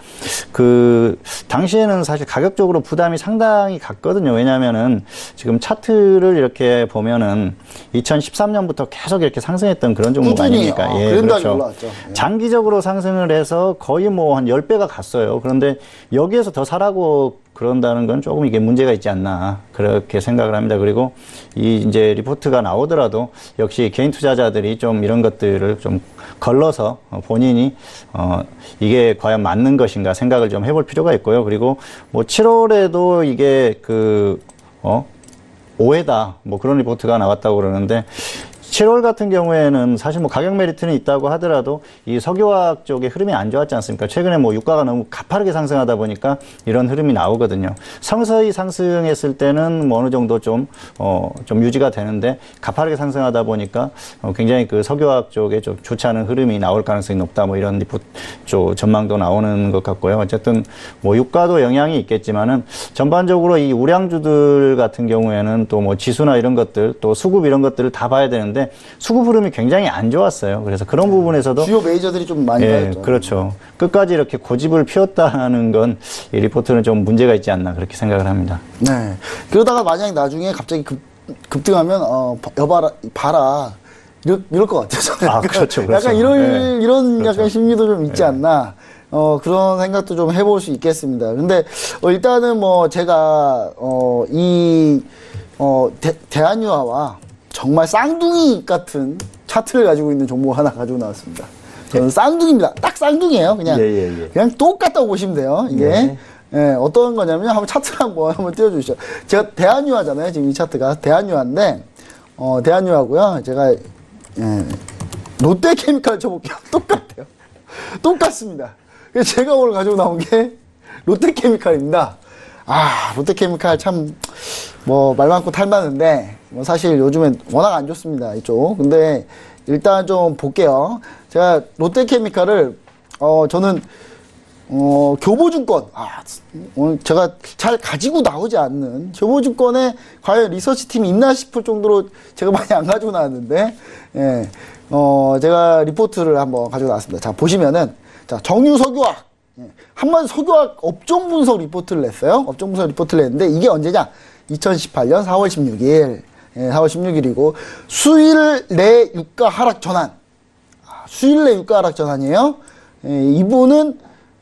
그 당시에는 사실 가격적으로 부담이 상당히 갔거든요. 왜냐하면은 지금 차트를 이렇게 보면은 이천십삼 년부터 계속 이렇게 상승했던 그런 종목 꾸준히, 아닙니까? 아, 예, 그랜다기 그렇죠. 올라왔죠. 예. 장기적으로 상승을 해서 거의 뭐 한 십 배가 갔어요. 그런데 여기에서 더 사라고 그런다는 건 조금 이게 문제가 있지 않나 그렇게 생각을 합니다. 그리고 이 이제 리포트가 나오더라도 역시 개인 투자자들이 좀 이런 것들을 좀 걸러서 본인이 어 이게 과연 맞는 것인가 생각을 좀 해볼 필요가 있고요. 그리고 뭐 칠월에도 이게 그 어 오해다 뭐 그런 리포트가 나왔다고 그러는데 칠월 같은 경우에는 사실 뭐 가격 메리트는 있다고 하더라도 이 석유화학 쪽의 흐름이 안 좋았지 않습니까? 최근에 뭐 유가가 너무 가파르게 상승하다 보니까 이런 흐름이 나오거든요. 서서히 상승했을 때는 뭐 어느 정도 좀, 어, 좀 유지가 되는데 가파르게 상승하다 보니까 어, 굉장히 그 석유화학 쪽에 좀 좋지 않은 흐름이 나올 가능성이 높다 뭐 이런 리포트 쪽 전망도 나오는 것 같고요. 어쨌든 뭐 유가도 영향이 있겠지만은 전반적으로 이 우량주들 같은 경우에는 또 뭐 지수나 이런 것들 또 수급 이런 것들을 다 봐야 되는데 수급 흐름이 굉장히 안 좋았어요. 그래서 그런 부분에서도 주요 메이저들이 좀 많이 예, 빠졌죠. 그렇죠. 끝까지 이렇게 고집을 피웠다는 건 이 리포트는 좀 문제가 있지 않나 그렇게 생각을 합니다. 네. 그러다가 만약 나중에 갑자기 급, 급등하면, 어, 여봐라, 봐라. 이럴, 이럴 것 같아요. 저는. 아, 그렇죠, 그렇죠. 약간 이런, 네. 이런 그렇죠. 약간 심리도 좀 있지 네. 않나. 어, 그런 생각도 좀 해볼 수 있겠습니다. 근데, 어, 일단은 뭐, 제가, 어, 이, 어, 대, 대한유화와 정말 쌍둥이 같은 차트를 가지고 있는 종목 하나 가지고 나왔습니다. 저는 쌍둥이입니다. 딱 쌍둥이에요. 그냥, 예, 예, 예. 그냥 똑같다고 보시면 돼요. 이게. 네. 예, 어떤 거냐면, 한번 차트를 한번, 한번 띄워주시죠. 제가 대한유화잖아요. 지금 이 차트가. 대한유화인데, 어, 대한유화고요. 제가, 예, 롯데케미칼 쳐볼게요. 똑같아요. 똑같습니다. 그래서 제가 오늘 가지고 나온 게 롯데케미칼입니다. 아, 롯데케미칼 참, 뭐, 말 많고 탈 많은데, 뭐, 사실 요즘엔 워낙 안 좋습니다. 이쪽. 근데, 일단 좀 볼게요. 제가 롯데케미칼을, 어, 저는, 어, 교보증권, 아, 오늘 제가 잘 가지고 나오지 않는 교보증권에 과연 리서치 팀이 있나 싶을 정도로 제가 많이 안 가지고 나왔는데, 예, 어, 제가 리포트를 한번 가지고 나왔습니다. 자, 보시면은, 자, 정유석유화학. 예, 한마디 석유화학 업종 분석 리포트를 냈어요. 업종 분석 리포트를 냈는데, 이게 언제냐? 이천십팔 년 사월 십육일. 예, 사월 십육일이고, 수일 내 유가 하락 전환. 아, 수일 내 유가 하락 전환이에요. 예, 이분은,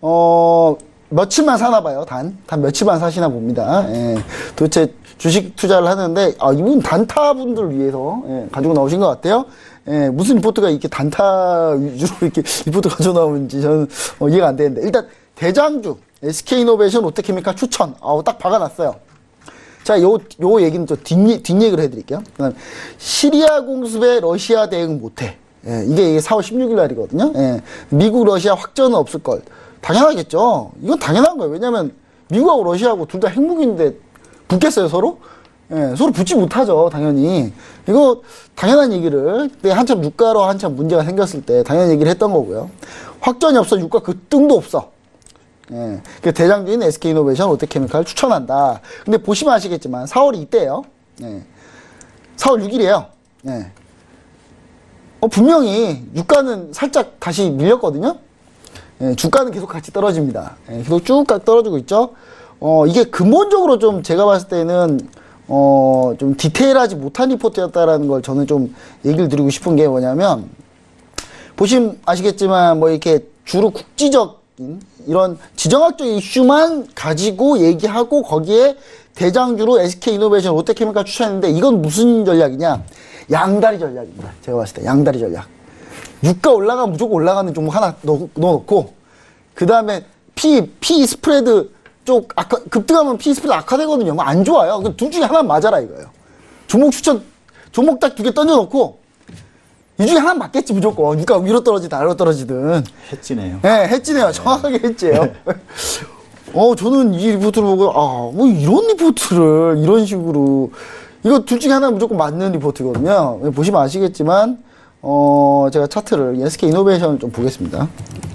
어, 며칠만 사나 봐요, 단. 단 며칠만 사시나 봅니다. 예, 도대체 주식 투자를 하는데, 아, 이분 단타분들을 위해서, 예, 가지고 나오신 것 같아요. 예, 무슨 리포트가 이렇게 단타 위주로 이렇게 리포트 가지고 나오는지 저는 어, 이해가 안 되는데. 일단, 대장주, 에스케이이노베이션, 롯데케미칼 추천. 아우, 딱 박아놨어요. 자, 요, 요 얘기는 또 뒷, 뒷얘기를 해드릴게요. 그다음, 시리아 공습에 러시아 대응 못해. 예, 이게 사월 십육일 날이거든요. 예, 미국, 러시아 확전은 없을걸. 당연하겠죠. 이건 당연한 거예요. 왜냐면, 미국하고 러시아하고 둘 다 핵무기인데, 붙겠어요, 서로? 예, 서로 붙지 못하죠, 당연히. 이거 당연한 얘기를 그때 한참 유가로 한참 문제가 생겼을 때 당연한 얘기를 했던 거고요. 확전이 없어, 유가 그 뜬도 없어. 예, 그 대장주인 에스케이이노베이션, 롯데케미칼 추천한다. 근데 보시면 아시겠지만 사월이 이때예요. 예, 사월 육 일이에요. 예. 어, 분명히 유가는 살짝 다시 밀렸거든요. 예, 주가는 계속 같이 떨어집니다. 예, 계속 쭉 떨어지고 있죠. 어, 이게 근본적으로 좀 제가 봤을 때는 어, 좀 디테일하지 못한 리포트였다라는 걸 저는 좀 얘기를 드리고 싶은 게 뭐냐면, 보시면 아시겠지만 뭐 이렇게 주로 국지적인 이런 지정학적 이슈만 가지고 얘기하고 거기에 대장주로 에스케이이노베이션, 롯데케미칼 추천했는데 이건 무슨 전략이냐? 양다리 전략입니다. 제가 봤을 때 양다리 전략. 유가 올라가면 무조건 올라가는 종목 하나 넣, 넣어놓고, 그 다음에 P, P 스프레드 쪽 아까 급등하면 P 스프레드 악화되거든요. 뭐 안 좋아요. 그 둘 중에 하나 맞아라 이거예요. 종목 추천, 종목 딱 두 개 던져놓고, 이 중에 하나 맞겠지 무조건. 유가 위로 떨어지든 아래로 떨어지든. 해지네요. 네, 해지네요. 정확하게 해지예요. 어, 저는 이 리포트를 보고, 아, 뭐 이런 리포트를 이런 식으로, 이거 둘 중에 하나 무조건 맞는 리포트거든요. 보시면 아시겠지만, 어, 제가 차트를, 에스케이이노베이션을 좀 보겠습니다.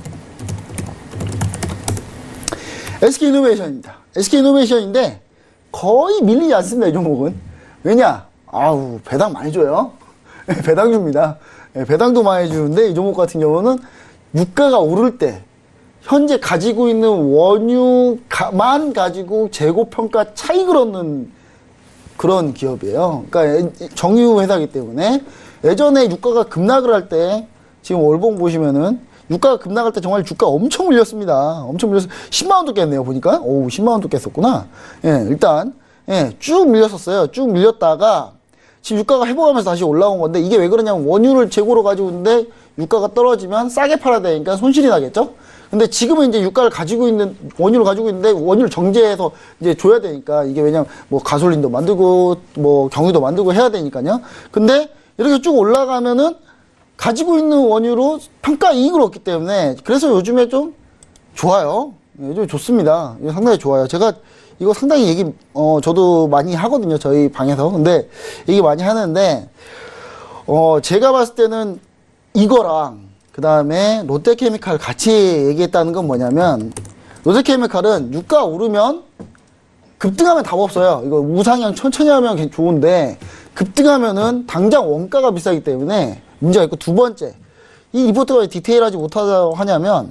에스케이이노베이션입니다. 에스케이이노베이션인데, 거의 밀리지 않습니다, 이 종목은. 왜냐? 아우, 배당 많이 줘요. 배당 줍니다. 배당도 많이 주는데, 이 종목 같은 경우는 유가가 오를 때, 현재 가지고 있는 원유만 가지고 재고평가 차익을 얻는 그런 기업이에요. 그러니까 정유 회사이기 때문에 예전에 유가가 급락을 할 때 지금 월봉 보시면은 유가가 급락할 때 정말 주가 엄청 밀렸습니다. 엄청 밀려서 십만 원도 깼네요. 보니까 오 십만 원도 깼었구나. 예, 일단 예, 쭉 밀렸었어요. 쭉 밀렸다가 지금 유가가 회복하면서 다시 올라온 건데 이게 왜 그러냐면 원유를 재고로 가지고 있는데 유가가 떨어지면 싸게 팔아야 되니까 손실이 나겠죠. 근데 지금은 이제 유가를 가지고 있는, 원유를 가지고 있는데 원유를 정제해서 이제 줘야 되니까 이게 왜냐면 뭐 가솔린도 만들고 뭐 경유도 만들고 해야 되니까요. 근데 이렇게 쭉 올라가면은 가지고 있는 원유로 평가 이익을 얻기 때문에 그래서 요즘에 좀 좋아요. 요즘 좋습니다. 상당히 좋아요. 제가 이거 상당히 얘기, 어, 저도 많이 하거든요. 저희 방에서. 근데 얘기 많이 하는데, 어, 제가 봤을 때는 이거랑 그 다음에 롯데케미칼 같이 얘기했다는 건 뭐냐면, 롯데케미칼은 유가 오르면 급등하면 답 없어요. 이거 우상향 천천히 하면 좋은데 급등하면은 당장 원가가 비싸기 때문에 문제가 있고, 두 번째, 이 리포트가 왜 디테일하지 못하다고 하냐면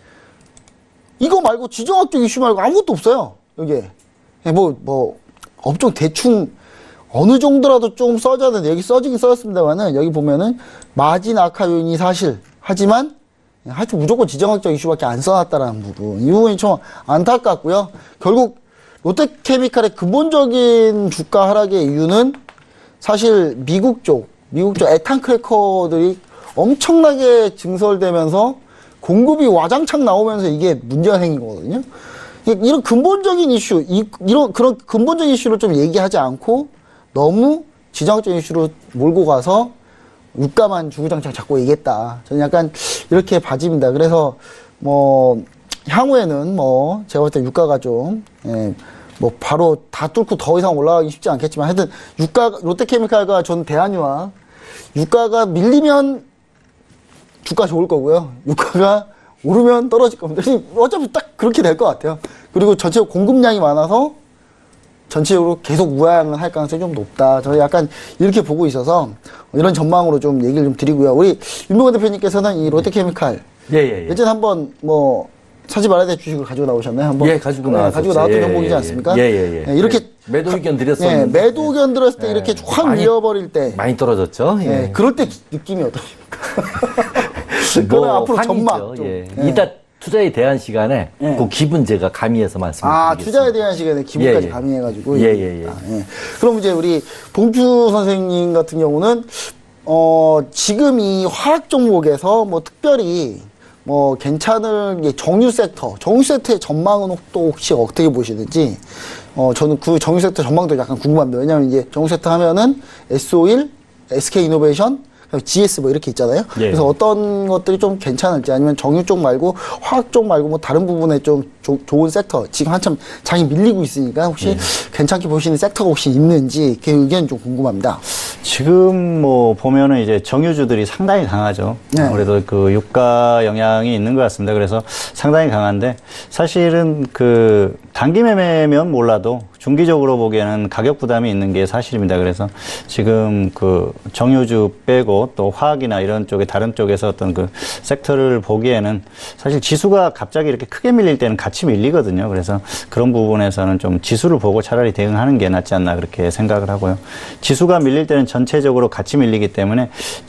이거 말고 지정학적 이슈 말고 아무것도 없어요. 여기에 뭐, 뭐 업종 대충 어느 정도라도 좀 써줘야 되는데 여기 써지긴 써졌습니다만은 여기 보면은 마진 악화 요인이 사실 하지만 하여튼 무조건 지정학적 이슈밖에 안 써놨다라는 부분, 이 부분이 좀 안타깝고요. 결국 롯데케미칼의 근본적인 주가 하락의 이유는 사실 미국 쪽 미국 쪽 에탄 크래커들이 엄청나게 증설되면서 공급이 와장창 나오면서 이게 문제가 생긴 거거든요. 이런 근본적인 이슈, 이, 이런 그런 근본적인 이슈를 좀 얘기하지 않고 너무 지정학적 이슈로 몰고 가서 유가만 주구장창 잡고 얘기했다. 저는 약간 이렇게 봐집니다. 그래서 뭐 향후에는 뭐 제가 볼 때 유가가 좀 예, 뭐 바로 다 뚫고 더 이상 올라가기 쉽지 않겠지만 하여튼 유가 롯데케미칼과 전 대한유와 유가가 밀리면 주가 좋을 거고요. 유가가 오르면 떨어질 겁니다. 어차피 딱 그렇게 될 것 같아요. 그리고 전체적으로 공급량이 많아서 전체적으로 계속 우하향을 할 가능성이 좀 높다. 저는 약간 이렇게 보고 있어서 이런 전망으로 좀 얘기를 좀 드리고요. 우리 윤명호 대표님께서는 이 롯데케미칼 예, 예, 예. 예전에 한번 뭐 사지 말아야 될 주식을 가지고 나오셨나요? 한번 예, 가지고 네, 나왔었죠. 가지고 나왔던 예, 종목이지 예, 않습니까? 예, 예, 예. 네, 이렇게 예. 매도 의견 네, 드렸었는데. 매도 의견 들었을 때 예. 이렇게 확 많이- 밀려버릴 때 많이 떨어졌죠. 예. 네, 그럴 때 느낌이 어떠십니까? 그거는 뭐 앞으로 환희죠. 전망 좀. 예. 네. 이따 투자에 대한 시간에 예. 그 기분 제가 가미해서 말씀드리겠습니다. 아, 투자에 대한 시간에 기분까지 예, 예. 가미해가지고. 예, 예, 예. 아, 예. 그럼 이제 우리 봉주 선생님 같은 경우는, 어, 지금 이 화학 종목에서 뭐 특별히 뭐 괜찮은 게 정유 섹터, 정유 섹터의 전망은 또 혹시 어떻게 보시는지, 어, 저는 그 정유 섹터 전망도 약간 궁금합니다. 왜냐면 이제 정유 섹터 하면은 에스오일, 에스케이이노베이션, 지에스 뭐 이렇게 있잖아요. 예. 그래서 어떤 것들이 좀 괜찮을지 아니면 정유 쪽 말고 화학 쪽 말고 뭐 다른 부분에 좀 조, 좋은 섹터 지금 한참 장이 밀리고 있으니까 혹시 예. 괜찮게 보시는 섹터가 혹시 있는지 그 의견 좀 궁금합니다. 지금 뭐 보면은 이제 정유주들이 상당히 강하죠. 네. 아무래도 그 유가 영향이 있는 것 같습니다. 그래서 상당히 강한데 사실은 그 단기 매매면 몰라도 중기적으로 보기에는 가격 부담이 있는 게 사실입니다. 그래서 지금 그 정유주 빼고 또 화학이나 이런 쪽에 다른 쪽에서 어떤 그 섹터를 보기에는 사실 지수가 갑자기 이렇게 크게 밀릴 때는 같이 밀리거든요. 그래서 그런 부분에서는 좀 지수를 보고 차라리 대응하는 게 낫지 않나 그렇게 생각을 하고요. 지수가 밀릴 때는 전체적으로 같이 밀리기 때문에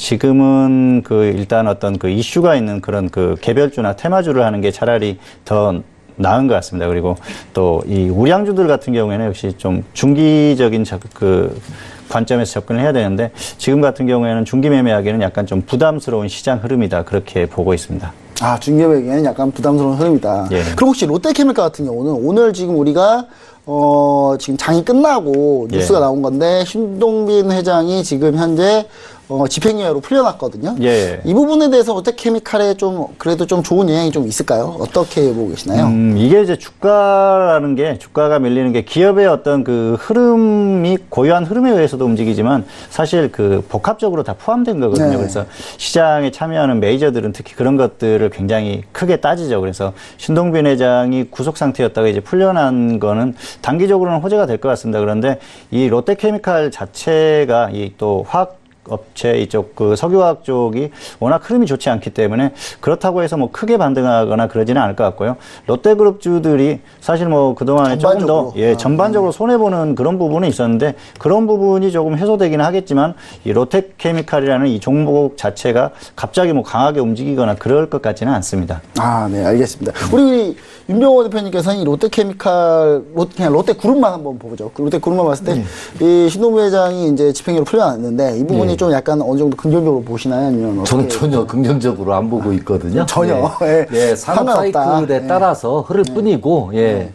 지금은 그 일단 어떤 그 이슈가 있는 그런 그 개별주나 테마주를 하는 게 차라리 더 나은 것 같습니다. 그리고 또 이 우량주들 같은 경우에는 역시 좀 중기적인 저, 그 관점에서 접근을 해야 되는데 지금 같은 경우에는 중기 매매하기에는 약간 좀 부담스러운 시장 흐름이다 그렇게 보고 있습니다. 아, 중개매매에는 약간 부담스러운 흐름이다. 예. 그럼 혹시 롯데케미칼 같은 경우는 오늘 지금 우리가 어, 지금 장이 끝나고 뉴스가 예. 나온 건데 신동빈 회장이 지금 현재 어, 집행유예로 풀려났거든요. 예. 이 부분에 대해서 롯데케미칼에 좀 그래도 좀 좋은 영향이 좀 있을까요? 어떻게 보고 계시나요? 음, 이게 이제 주가라는 게, 주가가 밀리는 게 기업의 어떤 그 흐름이 고유한 흐름에 의해서도 움직이지만 사실 그 복합적으로 다 포함된 거거든요. 네. 그래서 시장에 참여하는 메이저들은 특히 그런 것들을 굉장히 크게 따지죠. 그래서 신동빈 회장이 구속 상태였다가 이제 풀려난 거는 단기적으로는 호재가 될 것 같습니다. 그런데 이 롯데케미칼 자체가 이 또 화학 업체 이쪽 그 석유화학 쪽이 워낙 흐름이 좋지 않기 때문에 그렇다고 해서 뭐 크게 반등하거나 그러지는 않을 것 같고요. 롯데그룹주들이 사실 뭐 그동안에 조금 더 예, 아, 전반적으로 손해보는 그런 부분은 있었는데 그런 부분이 조금 해소되기는 하겠지만 이 롯데케미칼이라는 이 종목 자체가 갑자기 뭐 강하게 움직이거나 그럴 것 같지는 않습니다. 아, 네, 알겠습니다. 우리 윤병호 대표님께서는 이 롯데케미칼, 롯, 그냥 롯데그룹만 한번 보죠. 그 롯데그룹만 봤을 때, 이 신동빈 회장이 이제 집행유예로 풀려났는데, 이 부분이 예. 좀 약간 어느 정도 긍정적으로 보시나요? 아니면 저는 어떻게? 전혀 긍정적으로 안 보고 있거든요. 전혀. 예, 예. 예, 산업 상관없다. 사이클에 예. 따라서 흐를 뿐이고, 예.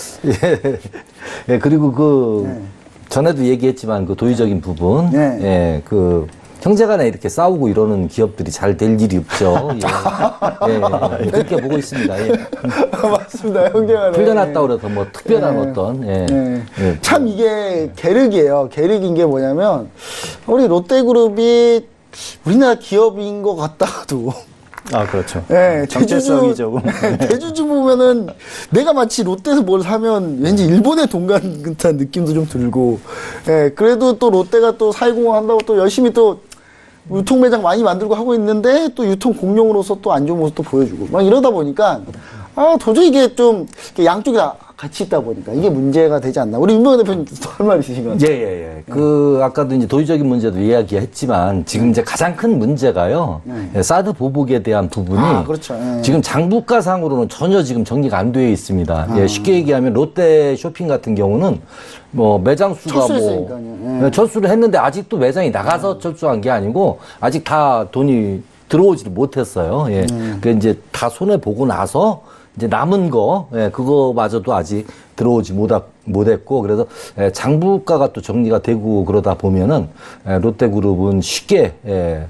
예. 예, 그리고 그, 전에도 얘기했지만 그 도의적인 부분, 예. 예, 그, 형제간에 이렇게 싸우고 이러는 기업들이 잘 될 일이 없죠. 예. 예, 그렇게 보고 있습니다. 예. 맞습니다. 형제간에. 풀려났다고 그래서 뭐 특별한 예. 어떤, 예. 예. 예. 참 이게 계륵이에요. 계륵인 게 뭐냐면 우리 롯데그룹이 우리나라 기업인 것 같다가도 아, 그렇죠. 예, 정체성이 대주주, 조금. 예, 대주주 보면은 내가 마치 롯데에서 뭘 사면 왠지 일본에 동간 듯한 느낌도 좀 들고, 예, 그래도 또 롯데가 또 사회공헌 한다고 또 열심히 또 유통 매장 많이 만들고 하고 있는데 또 유통 공룡으로서 또 안 좋은 모습도 보여주고 막 이러다 보니까 아 도저히 이게 좀 양쪽이 다 같이 있다 보니까 이게 문제가 되지 않나. 우리 윤병호 대표님 할 말 있으신 것 같아요. 예, 예, 예. 그, 아까도 이제 도의적인 문제도 이야기했지만, 지금 이제 가장 큰 문제가요, 예, 사드 보복에 대한 부분이, 아, 그렇죠. 예. 지금 장부가상으로는 전혀 지금 정리가 안 되어 있습니다. 아. 예, 쉽게 얘기하면 롯데 쇼핑 같은 경우는, 뭐, 매장 수가 뭐, 철수했으니까요. 예. 예, 철수를 했는데 아직도 매장이 나가서 철수한 게 아니고, 아직 다 돈이 들어오지를 못했어요. 예. 그 이제 다 손해보고 나서, 이제 남은 거, 예, 그거마저도 아직 들어오지 못하, 못했고, 그래서, 예, 장부가가 또 정리가 되고 그러다 보면은, 예, 롯데그룹은 쉽게, 예,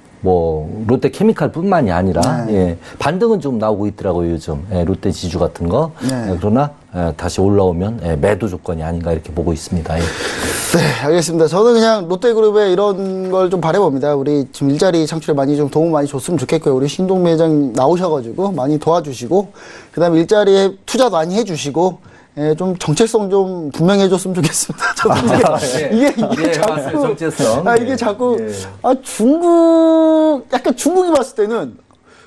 뭐, 롯데케미칼 뿐만이 아니라, 네. 예, 반등은 좀 나오고 있더라고요, 요즘. 예, 롯데 지주 같은 거. 네. 예, 그러나, 예, 다시 올라오면, 예, 매도 조건이 아닌가 이렇게 보고 있습니다. 예. 네, 알겠습니다. 저는 그냥 롯데그룹에 이런 걸 좀 바라봅니다. 우리 지금 일자리 창출에 많이 좀 도움 많이 줬으면 좋겠고요. 우리 신동빈 회장 나오셔가지고 많이 도와주시고, 그 다음에 일자리에 투자 많이 해주시고, 예, 좀 정체성 좀 분명히 해줬으면 좋겠습니다. 저도 이게, 이게, 이게 예, 자꾸, 맞아요. 정체성. 아, 이게 예. 자꾸, 예. 아, 중국, 약간 중국이 봤을 때는,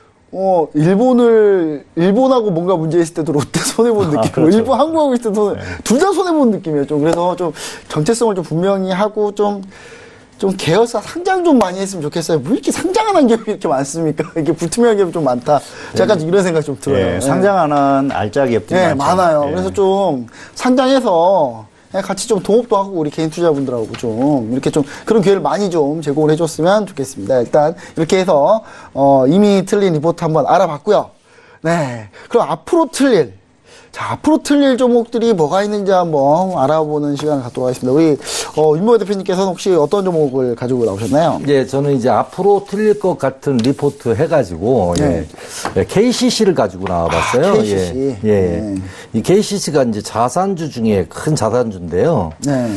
어, 일본을, 일본하고 뭔가 문제 있을 때도 롯데 손해본 느낌, 아, 그렇죠. 일본 한국하고 있을 때도 둘 다 손해본 느낌이에요. 좀, 그래서 좀 정체성을 좀 분명히 하고 좀, 좀 계열사 상장 좀 많이 했으면 좋겠어요. 왜 이렇게 상장 안 한 기업이 이렇게 많습니까? 이렇게 불투명한 기업이 좀 많다. 약간 이런 생각 좀 들어요. 예, 상장 안 한 알짜 기업들이 네, 많죠. 많아요. 예. 그래서 좀 상장해서 같이 좀 동업도 하고 우리 개인 투자분들하고 좀 이렇게 좀 그런 기회를 많이 좀 제공을 해줬으면 좋겠습니다. 일단 이렇게 해서 어, 이미 틀린 리포트 한번 알아봤고요. 네, 그럼 앞으로 틀릴 자, 앞으로 틀릴 종목들이 뭐가 있는지 한번 알아보는 시간을 갖도록 하겠습니다. 우리, 어, 윤모호 대표님께서는 혹시 어떤 종목을 가지고 나오셨나요? 예, 저는 이제 앞으로 틀릴 것 같은 리포트 해가지고, 네. 예, 케이씨씨를 가지고 나와봤어요. 아, 케이씨씨. 예, 예. 네. 이 케이씨씨가 이제 자산주 중에 큰 자산주인데요. 네.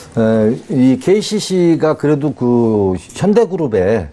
에, 이 케이씨씨가 그래도 그 현대그룹의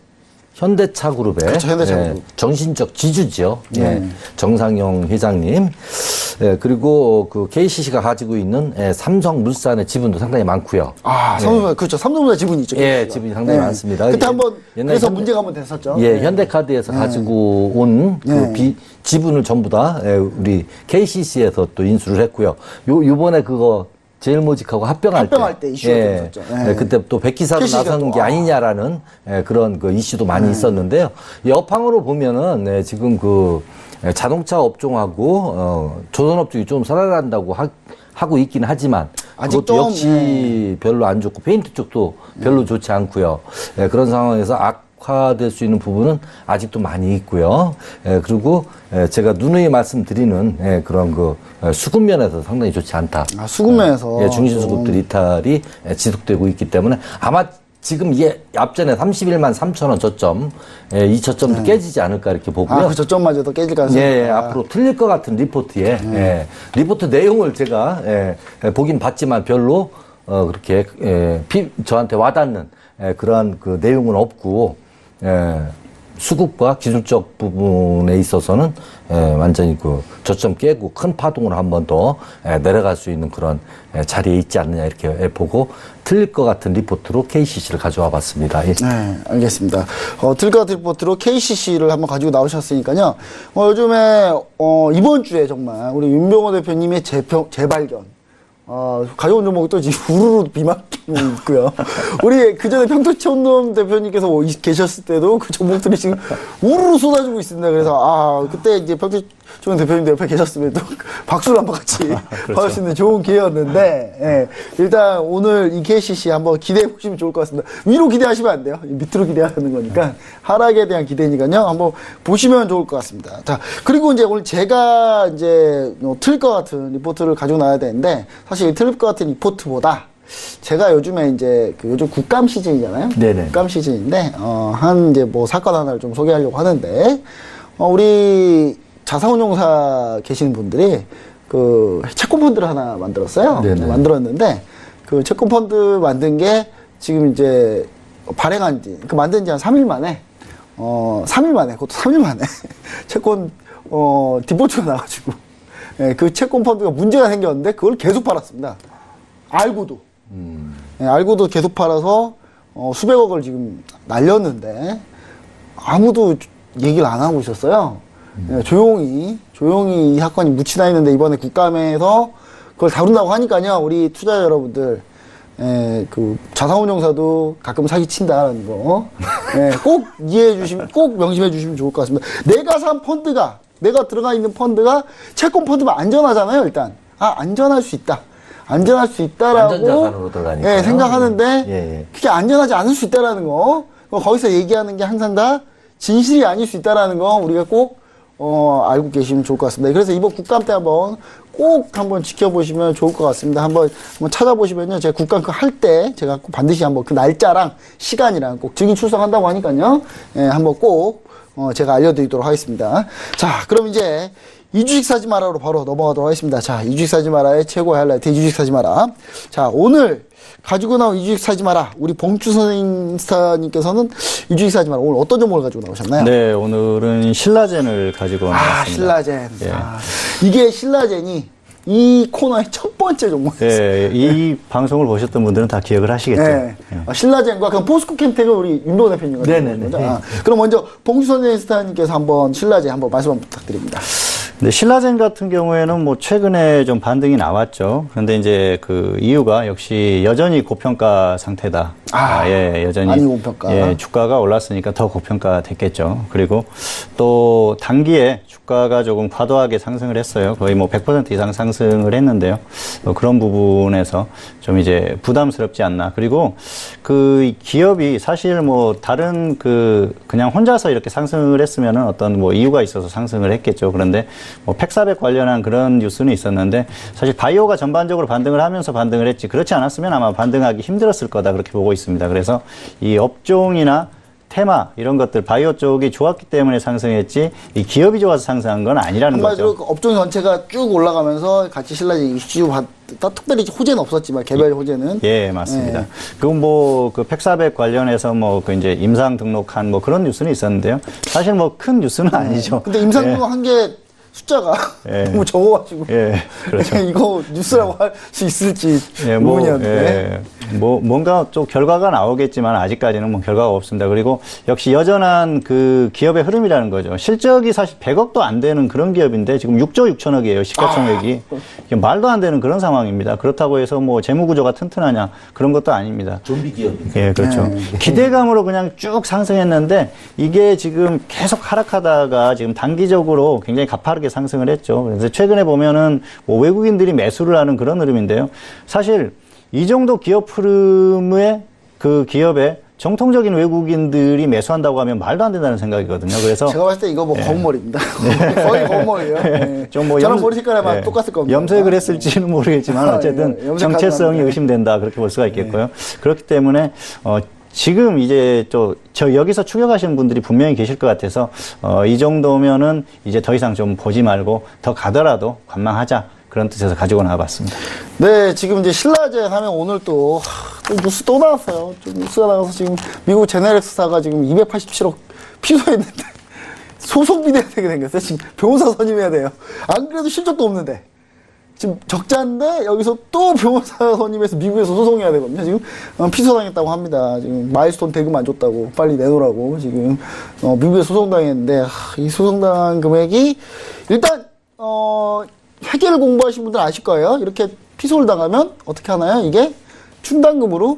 현대차 그룹의 그렇죠, 현대차 예, 그룹. 정신적 지주죠. 네. 예, 정상영 회장님. 예, 그리고 그 케이씨씨가 가지고 있는 예, 삼성물산의 지분도 상당히 많고요. 아, 삼성물산, 그렇죠. 삼성물산 지분이 있죠. 예, 케이씨씨가. 지분이 상당히 많습니다. 그때 예, 한번, 옛날에 그래서 현대- 문제가 한번 됐었죠. 예, 네. 현대카드에서 가지고 온 그 네. 비- 지분을 전부 다 예, 우리 케이씨씨에서 또 인수를 했고요. 요 요번에 그거 제일모직하고 합병할, 합병할 때 이슈가 예, 됐었죠. 예. 예, 그때 또 백기사로 케이씨씨가 나선 또, 게 아. 아니냐라는 예, 그런 그 이슈도 많이 있었는데요. 여팡으로 보면은 예, 지금 그 예, 자동차 업종하고 어, 조선업종이 좀 살아난다고 하, 하고 있긴 하지만 아직 그것도 좀, 역시 별로 안 좋고 페인트 쪽도 별로 좋지 않고요. 예, 그런 상황에서 악화될 수 있는 부분은 아직도 많이 있고요. 예, 그리고 예, 제가 누누이 말씀드리는 예, 그런 그 예, 수급 면에서 상당히 좋지 않다. 아, 수급면에서. 예, 중신수급들 이탈이 예, 지속되고 있기 때문에 아마 지금 이게 앞전에 삼십일만 삼천 원 저점, 예, 이 저점도 깨지지 않을까 이렇게 보고요. 아, 그 저점마저도 깨질 가능성이 예, 예, 있다. 앞으로 틀릴 것 같은 리포트에 예, 리포트 내용을 제가 예, 예, 보긴 봤지만 별로 어, 그렇게 예, 피, 저한테 와닿는 예, 그러한 그 내용은 없고 예, 수급과 기술적 부분에 있어서는 예, 완전히 그 저점 깨고 큰 파동으로 한 번 더 예, 내려갈 수 있는 그런 예, 자리에 있지 않느냐 이렇게 예, 보고 틀릴 것 같은 리포트로 케이씨씨를 가져와 봤습니다. 예. 네, 알겠습니다. 어, 들과 리포트로 케이씨씨를 한번 가지고 나오셨으니까요. 어, 요즘에, 어, 이번 주에 정말 우리 윤병호 대표님의 재평, 재발견. 어, 가져온 종목이 또 지금 우르르 비막히고 있고요. 우리 그 전에 평토촌놈 대표님께서 오- 계셨을 때도 그 종목들이 지금 우르르 쏟아지고 있습니다. 그래서, 아, 그때 이제 평토촌 대표님도 옆에 계셨으면 또 박수를 한번 같이 받을 수 있는 좋은 기회였는데, 예. 일단 오늘 이 케이씨씨 한번 기대해 보시면 좋을 것 같습니다. 위로 기대하시면 안 돼요. 밑으로 기대하는 거니까. 하락에 대한 기대니까요. 한번 보시면 좋을 것 같습니다. 자, 그리고 이제 오늘 제가 이제 어, 틀 것 같은 리포트를 가지고 나와야 되는데, 사실 이 틀 것 같은 리포트보다 제가 요즘에 이제 그 요즘 국감 시즌이잖아요. 네네. 국감 시즌인데, 어, 한 이제 뭐 사건 하나를 좀 소개하려고 하는데, 어, 우리 자산운용사 계시는 분들이 그 채권펀드를 하나 만들었어요. 네네. 만들었는데, 그 채권펀드 만든 게 지금 이제 발행한 지, 그 만든 지 한 삼 일 만에, 어, 삼 일 만에, 그것도 삼 일 만에 채권, 어, 디폴트가 나가지고, 예, 그 채권펀드가 문제가 생겼는데 그걸 계속 팔았습니다. 알고도. 예, 알고도 계속 팔아서 어, 수백억을 지금 날렸는데 아무도 얘기를 안 하고 있었어요. 예, 조용히 조용히 이 사건이 묻히나 있는데 이번에 국감에서 그걸 다룬다고 하니까요. 우리 투자자 여러분들 예, 그 자산운용사도 가끔 사기친다라는 거 예, 꼭 이해해 주시면 꼭 명심해 주시면 좋을 것 같습니다. 내가 산 펀드가 내가 들어가 있는 펀드가 채권 펀드면 안전하잖아요. 일단 아 안전할 수 있다. 안전할 수 있다라고 안전자산으로 들어가니까요. 예, 생각하는데 예, 예. 그게 안전하지 않을 수 있다라는 거 거기서 얘기하는 게 항상 다 진실이 아닐 수 있다라는 거 우리가 꼭 어, 알고 계시면 좋을 것 같습니다. 그래서 이번 국감 때 한번 꼭 한번 지켜보시면 좋을 것 같습니다. 한번, 한번 찾아보시면요. 제가 국감 그 할 때 제가 꼭 반드시 한번 그 날짜랑 시간이랑 꼭 증인 출석한다고 하니까요. 예, 한번 꼭 어, 제가 알려드리도록 하겠습니다. 자, 그럼 이제 이주식 사지 마라로 바로 넘어가도록 하겠습니다. 자, 이주식 사지 마라의 최고의 하이라이트 이주식 사지 마라. 자, 오늘 가지고 나온 이주식 사지 마라. 우리 봉추 선생님 스타님께서는 이주식 사지 마라. 오늘 어떤 종목을 가지고 나오셨나요? 네, 오늘은 신라젠을 가지고 아, 나왔습니다. 신라젠. 예. 아, 이게 신라젠이 이 코너의 첫 번째 종목이었어요. 네, 이 방송을 보셨던 분들은 다 기억을 하시겠죠. 네. 아, 신라젠과 그럼 포스코 캠텍은 우리 윤도호 대표님과 네네네. 거죠? 아, 그럼 먼저 봉주 선생 스타님께서 한번 신라젠 한번 말씀 한번 부탁드립니다. 근데 신라젠 같은 경우에는 뭐 최근에 좀 반등이 나왔죠. 그런데 이제 그 이유가 역시 여전히 고평가 상태다. 아, 예, 여전히 많이 고평가. 예, 주가가 올랐으니까 더 고평가 됐겠죠. 그리고 또 단기에 주가가 조금 과도하게 상승을 했어요. 거의 뭐 백 퍼센트 이상 상승을 했는데요. 어, 그런 부분에서 좀 이제 부담스럽지 않나. 그리고 그 기업이 사실 뭐 다른 그 그냥 혼자서 이렇게 상승을 했으면은 어떤 뭐 이유가 있어서 상승을 했겠죠. 그런데 뭐 팩사백 관련한 그런 뉴스는 있었는데 사실 바이오가 전반적으로 반등을 하면서 반등을 했지 그렇지 않았으면 아마 반등하기 힘들었을 거다 그렇게 보고 있습니다. 그래서 이 업종이나 테마 이런 것들 바이오 쪽이 좋았기 때문에 상승했지 이 기업이 좋아서 상승한 건 아니라는 한마디로 거죠. 그 업종 전체가 쭉 올라가면서 같이 신라제 이슈 받, 특별히 호재는 없었지만 개별 호재는 예, 맞습니다. 예. 그건 뭐, 그 팩사백 관련해서 뭐, 그 이제 임상 등록한 뭐 그런 뉴스는 있었는데요. 사실 뭐 큰 뉴스는 아니죠. 근데 임상 등록 한 게 숫자가 예. 너무 적어가지고 예, 그렇죠. 이거 뉴스라고 할 수 있을지 예, 뭐, 의문이었는데 예, 뭐, 뭔가 좀 결과가 나오겠지만 아직까지는 뭐 결과가 없습니다. 그리고 역시 여전한 그 기업의 흐름이라는 거죠. 실적이 사실 백억도 안 되는 그런 기업인데 지금 육조 육천억이에요. 시가총액이. 이게 말도 안 되는 그런 상황입니다. 그렇다고 해서 뭐 재무구조가 튼튼하냐 그런 것도 아닙니다. 좀비 기업. 예, 그렇죠. 네. 기대감으로 그냥 쭉 상승했는데 이게 지금 계속 하락하다가 지금 단기적으로 굉장히 가파르게 상승을 했죠. 그래서 최근에 보면은 뭐 외국인들이 매수를 하는 그런 흐름인데요. 사실 이 정도 기업 흐름의 그 기업에 정통적인 외국인들이 매수한다고 하면 말도 안 된다는 생각이거든요. 그래서 제가 봤을 때 이거 뭐 예. 검은 머리입니다. 거의 검은 머리예요. 예. 좀 뭐 저랑 염- 머리 색깔이 아마 예. 똑같을 겁니다. 염색을 했을지는 모르겠지만 아, 어쨌든 예. 염색 정체성이 가능합니다. 의심된다 그렇게 볼 수가 있겠고요. 그렇기 때문에 어 지금 이제 또 저 여기서 추격하시는 분들이 분명히 계실 것 같아서 어 이 정도면은 이제 더 이상 좀 보지 말고 더 가더라도 관망하자 그런 뜻에서 가지고 나와봤습니다. 네, 지금 이제 신라제 하면 오늘 또, 하, 또 뉴스 또 나왔어요. 좀 뉴스가 나와서 지금 미국 제네렉스사가 지금 이백팔십칠억 피소했는데 소송 비대가 되게 생겼어요. 지금 변호사 선임해야 돼요. 안 그래도 실적도 없는데. 지금 적자인데 여기서 또 변호사 선임해서 미국에서 소송해야 되거든요. 지금 어, 피소당했다고 합니다. 지금 마일스톤 대금 안 줬다고 빨리 내놓으라고 지금 어, 미국에 소송당했는데 하, 이 소송당한 금액이 일단 어, 회계를 공부하신 분들 아실 거예요. 이렇게 피소를 당하면 어떻게 하나요? 이게 충당금으로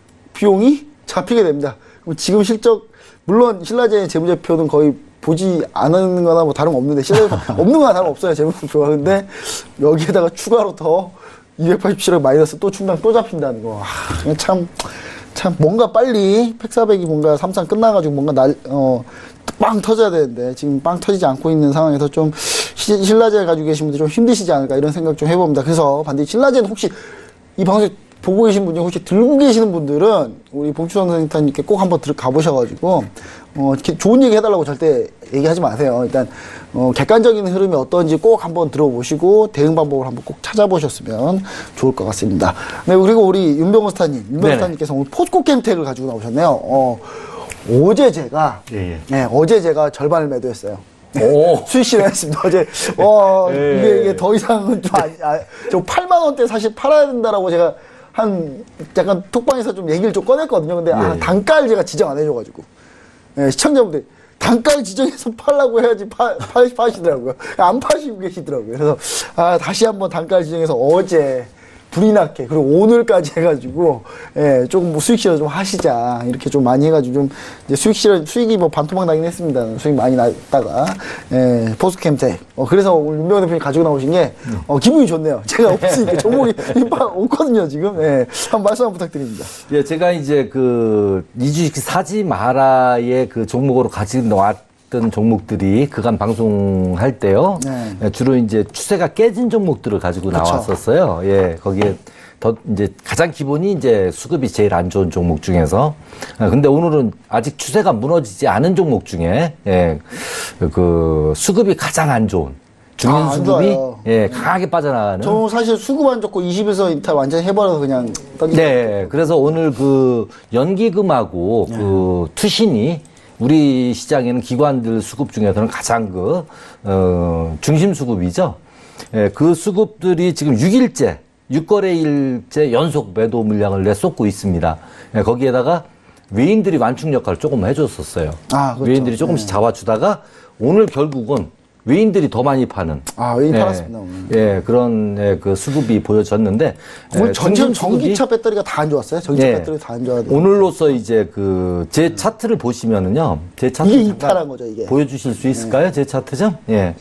비용이 잡히게 됩니다. 그럼 지금 실적 물론 신라제의 재무제표는 거의 보지 않은 거나 뭐 다름없는데, 실제 없는 거나 다름없어요, 재무제표가. 근데 여기에다가 추가로 더 이백팔십칠억 마이너스 또 충당 또 잡힌다는 거. 아, 참, 참, 뭔가 빨리 팩사백이 뭔가 삼상 끝나가지고 뭔가 날, 어, 빵 터져야 되는데, 지금 빵 터지지 않고 있는 상황에서 좀 시- 신라제를 가지고 계신 분들 좀 힘드시지 않을까 이런 생각 좀 해봅니다. 그래서 반드시 신라제는 혹시 이 방송 보고 계신 분이 혹시 들고 계시는 분들은 우리 봉추선 센터님께 꼭 한번 들 가보셔가지고 어, 이렇게 좋은 얘기 해달라고 절대 얘기하지 마세요. 일단 어, 객관적인 흐름이 어떤지 꼭 한번 들어보시고 대응 방법을 한번 꼭 찾아보셨으면 좋을 것 같습니다. 네, 그리고 우리 윤병호 스타님, 윤병호 네네. 스타님께서 오늘 포스코 캠텍을 가지고 나오셨네요. 어, 어제 제가 예, 예. 네, 어제 제가 절반을 매도했어요. 오. 수익 실현했습니다. 어제, 어, 예. 이게, 이게 더 이상은 좀, 아니, 아, 저 팔만 원대 사실 팔아야 된다라고 제가 한, 약간 톡방에서 좀 얘기를 좀 꺼냈거든요. 근데, 아, 예. 단가를 제가 지정 안 해줘가지고. 예, 시청자분들, 단가를 지정해서 팔라고 해야지 파, 파, 파시더라고요. 안 파시고 계시더라고요. 그래서, 아, 다시 한번 단가를 지정해서 어제, 불이 났게, 그리고 오늘까지 해가지고, 예, 조금 뭐 수익 실현 좀 하시자. 이렇게 좀 많이 해가지고 좀, 이제 수익 실현, 수익이 뭐 반토막 나긴 했습니다. 수익 많이 났다가, 예, 포스캠텍. 어, 그래서 오늘 윤병호 대표님 가지고 나오신 게, 어, 기분이 좋네요. 제가 없으니까 종목이 없거든요, 지금. 예, 한번 말씀 한번 부탁드립니다. 예, 제가 이제 그 이주식 사지 마라의 그 종목으로 가지고 나왔던 종목들이 그간 방송할 때요. 네. 예, 주로 이제 추세가 깨진 종목들을 가지고 그쵸. 나왔었어요. 예, 거기에 더 이제 가장 기본이 이제 수급이 제일 안 좋은 종목 중에서. 아, 근데 오늘은 아직 추세가 무너지지 않은 종목 중에 예, 그 수급이 가장 안 좋은 중인 아, 안 수급이 좋아요. 예, 강하게 빠져나가는. 저는 사실 수급 안 좋고 이십일선 이탈 완전히 해버려서 그냥 던지 네, 그래서 오늘 그 연기금하고 그 투신이 우리 시장에는 기관들 수급 중에서는 가장 그, 어, 중심 수급이죠. 예, 그 수급들이 지금 육 일째, 육 거래일째 연속 매도 물량을 내쏟고 있습니다. 예, 거기에다가 외인들이 완충 역할을 조금 해줬었어요. 아, 그렇죠. 외인들이 조금씩 잡아주다가 오늘 결국은 외인들이 더 많이 파는. 아, 외인 예, 팔았습니다, 오늘. 예, 그런 예, 그 수급이 보여졌는데. 오늘 예, 전체 중심 수급이- 전기차 배터리가 다 안 좋았어요. 전기차 예. 배터리 다 안 좋아요. 오늘로서 이제 그 제 차트를 보시면은요. 제 차트 이게 잠깐 이탈한 거죠, 이게. 보여주실 수 있을까요? 제 차트 좀? 예.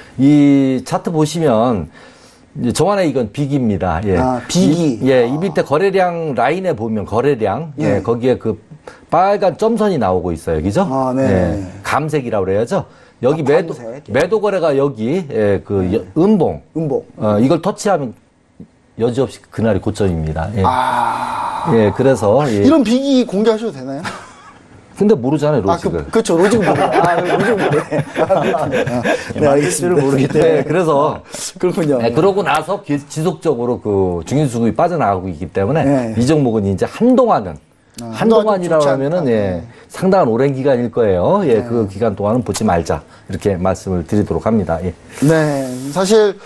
이 차트 보시면 이제 저만의 이건 빅입니다. 예. 아, 빅이. 이, 예, 이 밑에 거래량 라인에 보면 거래량 예, 예. 거기에 그 빨간 점선이 나오고 있어요. 그죠? 아, 네. 예. 감색이라고 그래야죠. 여기 아, 매도, 밤새. 매도 거래가 여기, 예, 그, 여- 음봉. 음봉. 어, 이걸 터치하면 여지없이 그날이 고점입니다. 예. 아. 예, 그래서. 예. 이런 비기 공개하셔도 되나요? 근데 모르잖아요, 아, 로직을. 그, 그렇죠. 로직은 모르 아, 로직은 모르 아, 그렇군요. 네, 알겠습니다. 모르기 때문에. 네, 그래서. 그렇군요. 네, 그러고 나서 기- 지속적으로 그 중인수급이 빠져나가고 있기 때문에 네. 이 종목은 이제 한동안은 아, 한동안이라고 좋지 하면은 않다. 예, 네. 상당한 오랜 기간일 거예요. 예, 그 기간 동안은 보지 말자 이렇게 말씀을 드리도록 합니다. 예. 네, 사실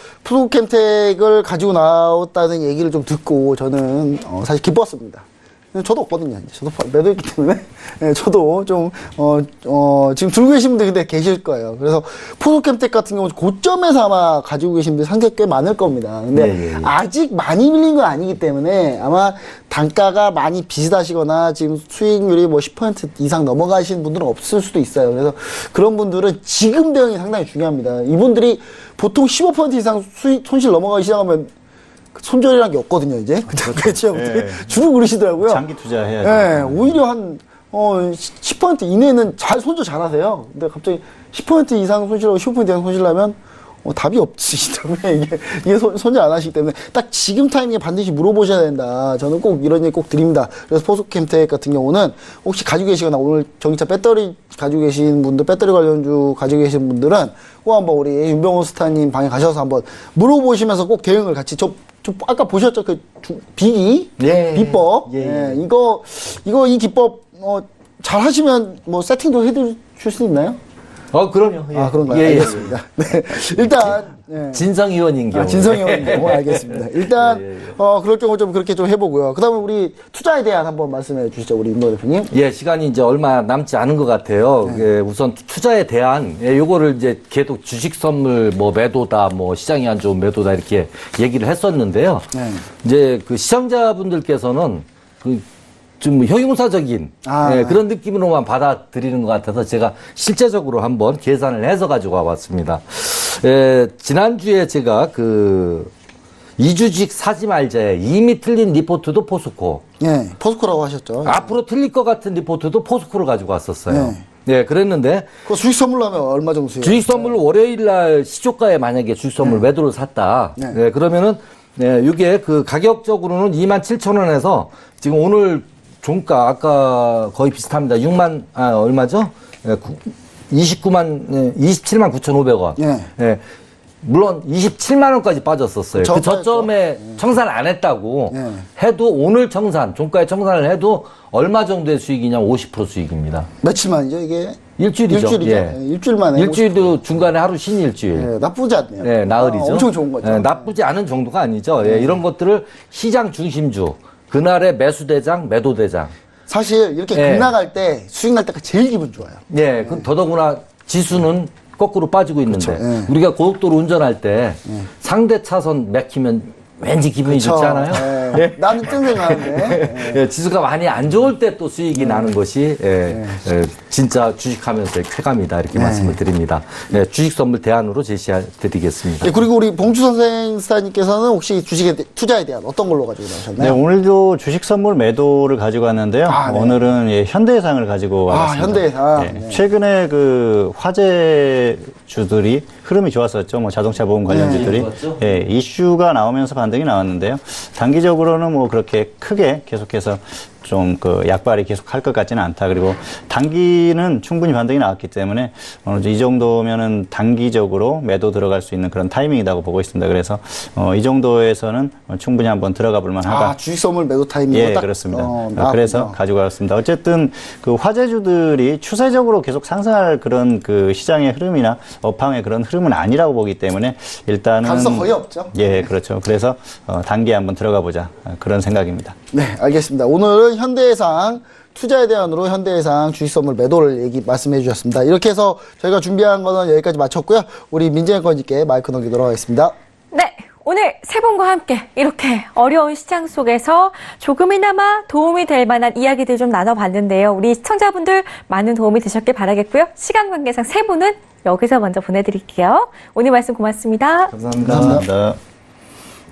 푸드캠텍을 가지고 나왔다는 얘기를 좀 듣고 저는 어, 사실 기뻤습니다. 저도 없거든요. 이제. 저도 매도했기 때문에 네, 저도 좀 어, 어, 지금 들고 계신 분들 근데 계실 거예요. 그래서 푸드캠텍 같은 경우 고점에서 아마 가지고 계신 분들 상당히 꽤 많을 겁니다. 근데 네, 예, 예. 아직 많이 밀린 건 아니기 때문에 아마 단가가 많이 비슷하시거나 지금 수익률이 뭐 십 퍼센트 이상 넘어가시는 분들은 없을 수도 있어요. 그래서 그런 분들은 지금 대응이 상당히 중요합니다. 이분들이 보통 십오 퍼센트 이상 수익 손실 넘어가기 시작하면 손절이라는 게 없거든요, 이제. 그렇죠. 예. 주로 그러시더라고요. 장기 투자해야죠. 예, 오히려 한, 어, 십 퍼센트 이내는 잘, 손절 잘 하세요. 근데 갑자기 십 퍼센트 이상 손실하고 십오 퍼센트 이상 손실하면, 어, 답이 없으시더라고요. 이게, 이게 손, 손절 안 하시기 때문에. 딱 지금 타이밍에 반드시 물어보셔야 된다. 저는 꼭 이런 얘기 꼭 드립니다. 그래서 포스캠텍 같은 경우는 혹시 가지고 계시거나 오늘 전기차 배터리 가지고 계신 분들, 배터리 관련주 가지고 계신 분들은 꼭 한번 우리 윤병호 스타님 방에 가셔서 한번 물어보시면서 꼭 대응을 같이 저, 저 아까 보셨죠? 그 주- 비기 예. 비법. 예, 예. 예, 이거 이거 이 기법 어, 잘 하시면 뭐 세팅도 해드릴 수 있나요? 어, 그럼요. 예. 아 그런가요? 예, 예. 알겠습니다. 네, 일단 예. 진성 의원인 경우. 아, 진성이 형인 경우 알겠습니다. 일단 예, 예, 예. 어 그럴 경우 좀 그렇게 좀 해보고요. 그다음에 우리 투자에 대한 한번 말씀해 주시죠, 우리 임노 대표님. 예, 시간이 이제 얼마 남지 않은 것 같아요. 네. 예, 우선 투자에 대한, 예, 요거를 이제 계속 주식 선물 뭐 매도다, 뭐 시장이 안 좋은 매도다 이렇게 얘기를 했었는데요. 네. 이제 그 시청자분들께서는 그 좀 형용사적인 아, 예, 네. 그런 느낌으로만 받아들이는 것 같아서 제가 실제적으로 한번 계산을 해서 가지고 와봤습니다. 예, 지난주에 제가 그 이주직 사지 말자에 이미 틀린 리포트도 포스코, 예, 포스코라고 하셨죠. 앞으로 틀릴 것 같은 리포트도 포스코를 가지고 왔었어요. 네. 예, 그랬는데 그 주식 선물로 하면 얼마 정도 수익? 주식 선물 월요일 날 시초가에 만약에 주식 선물 매도를 샀다. 네. 네, 그러면은 네, 이게 그 가격적으로는 이만 칠천 원에서 지금 오늘 종가 아까 거의 비슷합니다. 육만 아 얼마죠? 예, 구, 이십구만 예, 이십칠만 구천오백 원. 예. 예. 물론 이십칠만 원까지 빠졌었어요. 그 그 저가였죠? 저점에 청산을 안 했다고 예. 해도 오늘 청산, 종가에 청산을 해도 얼마 정도의 수익이냐? 오십 퍼센트 수익입니다. 며칠 만이죠 이게? 일주일이죠. 일주일이죠. 예. 예, 일주일 만에. 일주일도 중간에 하루 쉰 일주일. 예, 나쁘지 않네요. 예, 나흘이죠. 아, 엄청 좋은 거죠. 예, 나쁘지 않은 정도가 아니죠. 예, 이런 것들을 시장 중심주, 그날의 매수 대장, 매도 대장. 사실 이렇게 예. 급락할 때 수익 날 때가 제일 기분 좋아요. 예, 그 더더구나 지수는 거꾸로 빠지고 있는데 그렇죠. 예. 우리가 고속도로 운전할 때 상대 차선 막히면 왠지 기분이 그쵸. 좋지 않아요? 예. 나는 뜬 생각하는데. 예. 예, 지수가 많이 안 좋을 때 또 수익이 나는 것이 예, 예, 진짜 주식하면서의 쾌감이다 이렇게 말씀을 드립니다. 예, 주식 선물 대안으로 제시해드리겠습니다. 예, 그리고 우리 봉주 선생 스타님께서는 혹시 주식에 대- 투자에 대한 어떤 걸로 가지고 네, 나오셨나요? 오늘도 주식 선물 매도를 가지고 왔는데요. 아, 네. 오늘은 예, 현대해상을 가지고 아, 왔습니다. 현대해상. 예, 네. 최근에 그 화재주들이 흐름이 좋았었죠. 뭐 자동차 보험 관련주들이 네, 좋았죠. 예, 이슈가 나오면서 반등이 나왔는데요. 단기적으로는 뭐 그렇게 크게 계속해서 좀 그 약발이 계속 할 것 같지는 않다. 그리고 단기는 충분히 반등이 나왔기 때문에 어느 정도 이 정도면은 단기적으로 매도 들어갈 수 있는 그런 타이밍이라고 보고 있습니다. 그래서 어, 이 정도에서는 충분히 한번 들어가 볼 만하다. 아, 주식 선물 매도 타이밍. 예, 그렇습니다. 아, 그래서 가지고 왔습니다. 어쨌든 그 화재주들이 추세적으로 계속 상승할 그런 그 시장의 흐름이나 업황의 그런 흐름은 아니라고 보기 때문에 일단은 가능성 거의 없죠. 예, 그렇죠. 그래서 어, 단기에 한번 들어가 보자 아, 그런 생각입니다. 네, 알겠습니다. 오늘은 현대해상 투자에 대한으로 현대해상 주식 선물 매도를 얘기 말씀해 주셨습니다. 이렇게 해서 저희가 준비한 거는 여기까지 마쳤고요. 우리 민재현 건님께 마이크 넘기도록 하겠습니다. 네. 오늘 세 분과 함께 이렇게 어려운 시장 속에서 조금이나마 도움이 될 만한 이야기들 좀 나눠봤는데요. 우리 시청자분들 많은 도움이 되셨길 바라겠고요. 시간 관계상 세 분은 여기서 먼저 보내드릴게요. 오늘 말씀 고맙습니다. 감사합니다. 감사합니다. 네.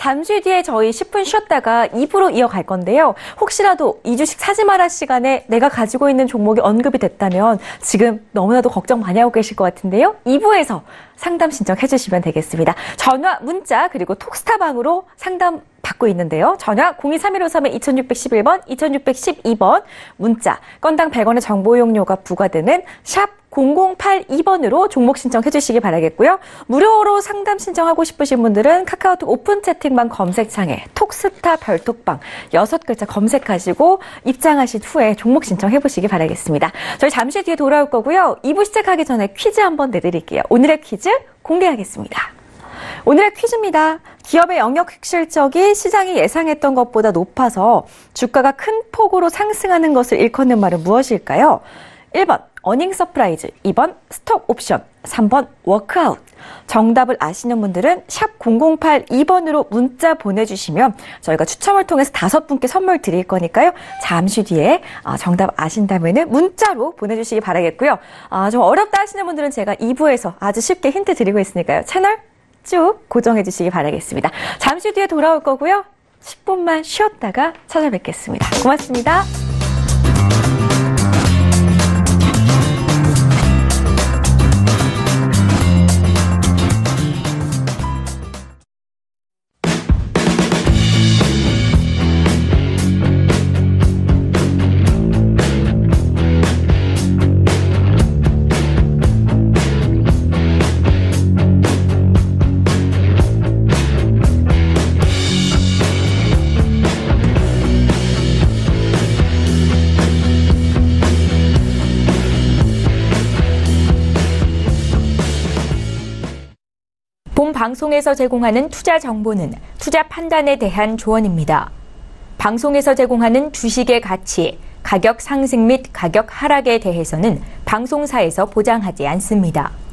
잠시 뒤에 저희 십 분 쉬었다가 이 부로 이어갈 건데요. 혹시라도 이 주식 사지 마라 시간에 내가 가지고 있는 종목이 언급이 됐다면 지금 너무나도 걱정 많이 하고 계실 것 같은데요. 이 부에서 상담 신청해 주시면 되겠습니다. 전화, 문자 그리고 톡스타방으로 상담 받고 있는데요. 전화 공이삼일오삼 이육일일 번, 이육일이 번, 문자 건당 백 원의 정보 이용료가 부과되는 샵 공공팔이 번으로 종목 신청해 주시기 바라겠고요. 무료로 상담 신청하고 싶으신 분들은 카카오톡 오픈 채팅방 검색창에 톡스타 별톡방 여섯 글자 검색하시고 입장하신 후에 종목 신청해 보시기 바라겠습니다. 저희 잠시 뒤에 돌아올 거고요. 이 부 시작하기 전에 퀴즈 한번 내드릴게요. 오늘의 퀴즈 공개하겠습니다. 오늘의 퀴즈입니다. 기업의 영역 실적이 시장이 예상했던 것보다 높아서 주가가 큰 폭으로 상승하는 것을 일컫는 말은 무엇일까요? 일 번 어닝 서프라이즈, 이 번 스톡 옵션, 삼 번 워크아웃. 정답을 아시는 분들은 샵 공공팔이 번으로 문자 보내주시면 저희가 추첨을 통해서 다섯 분께 선물 드릴 거니까요. 잠시 뒤에 정답 아신다면 문자로 보내주시기 바라겠고요. 아, 좀 어렵다 하시는 분들은 제가 이 부에서 아주 쉽게 힌트 드리고 있으니까요. 채널 쭉 고정해 주시기 바라겠습니다. 잠시 뒤에 돌아올 거고요. 십 분만 쉬었다가 찾아뵙겠습니다. 고맙습니다. 본 방송에서 제공하는 투자 정보는 투자 판단에 대한 조언입니다. 방송에서 제공하는 주식의 가치, 가격 상승 및 가격 하락에 대해서는 방송사에서 보장하지 않습니다.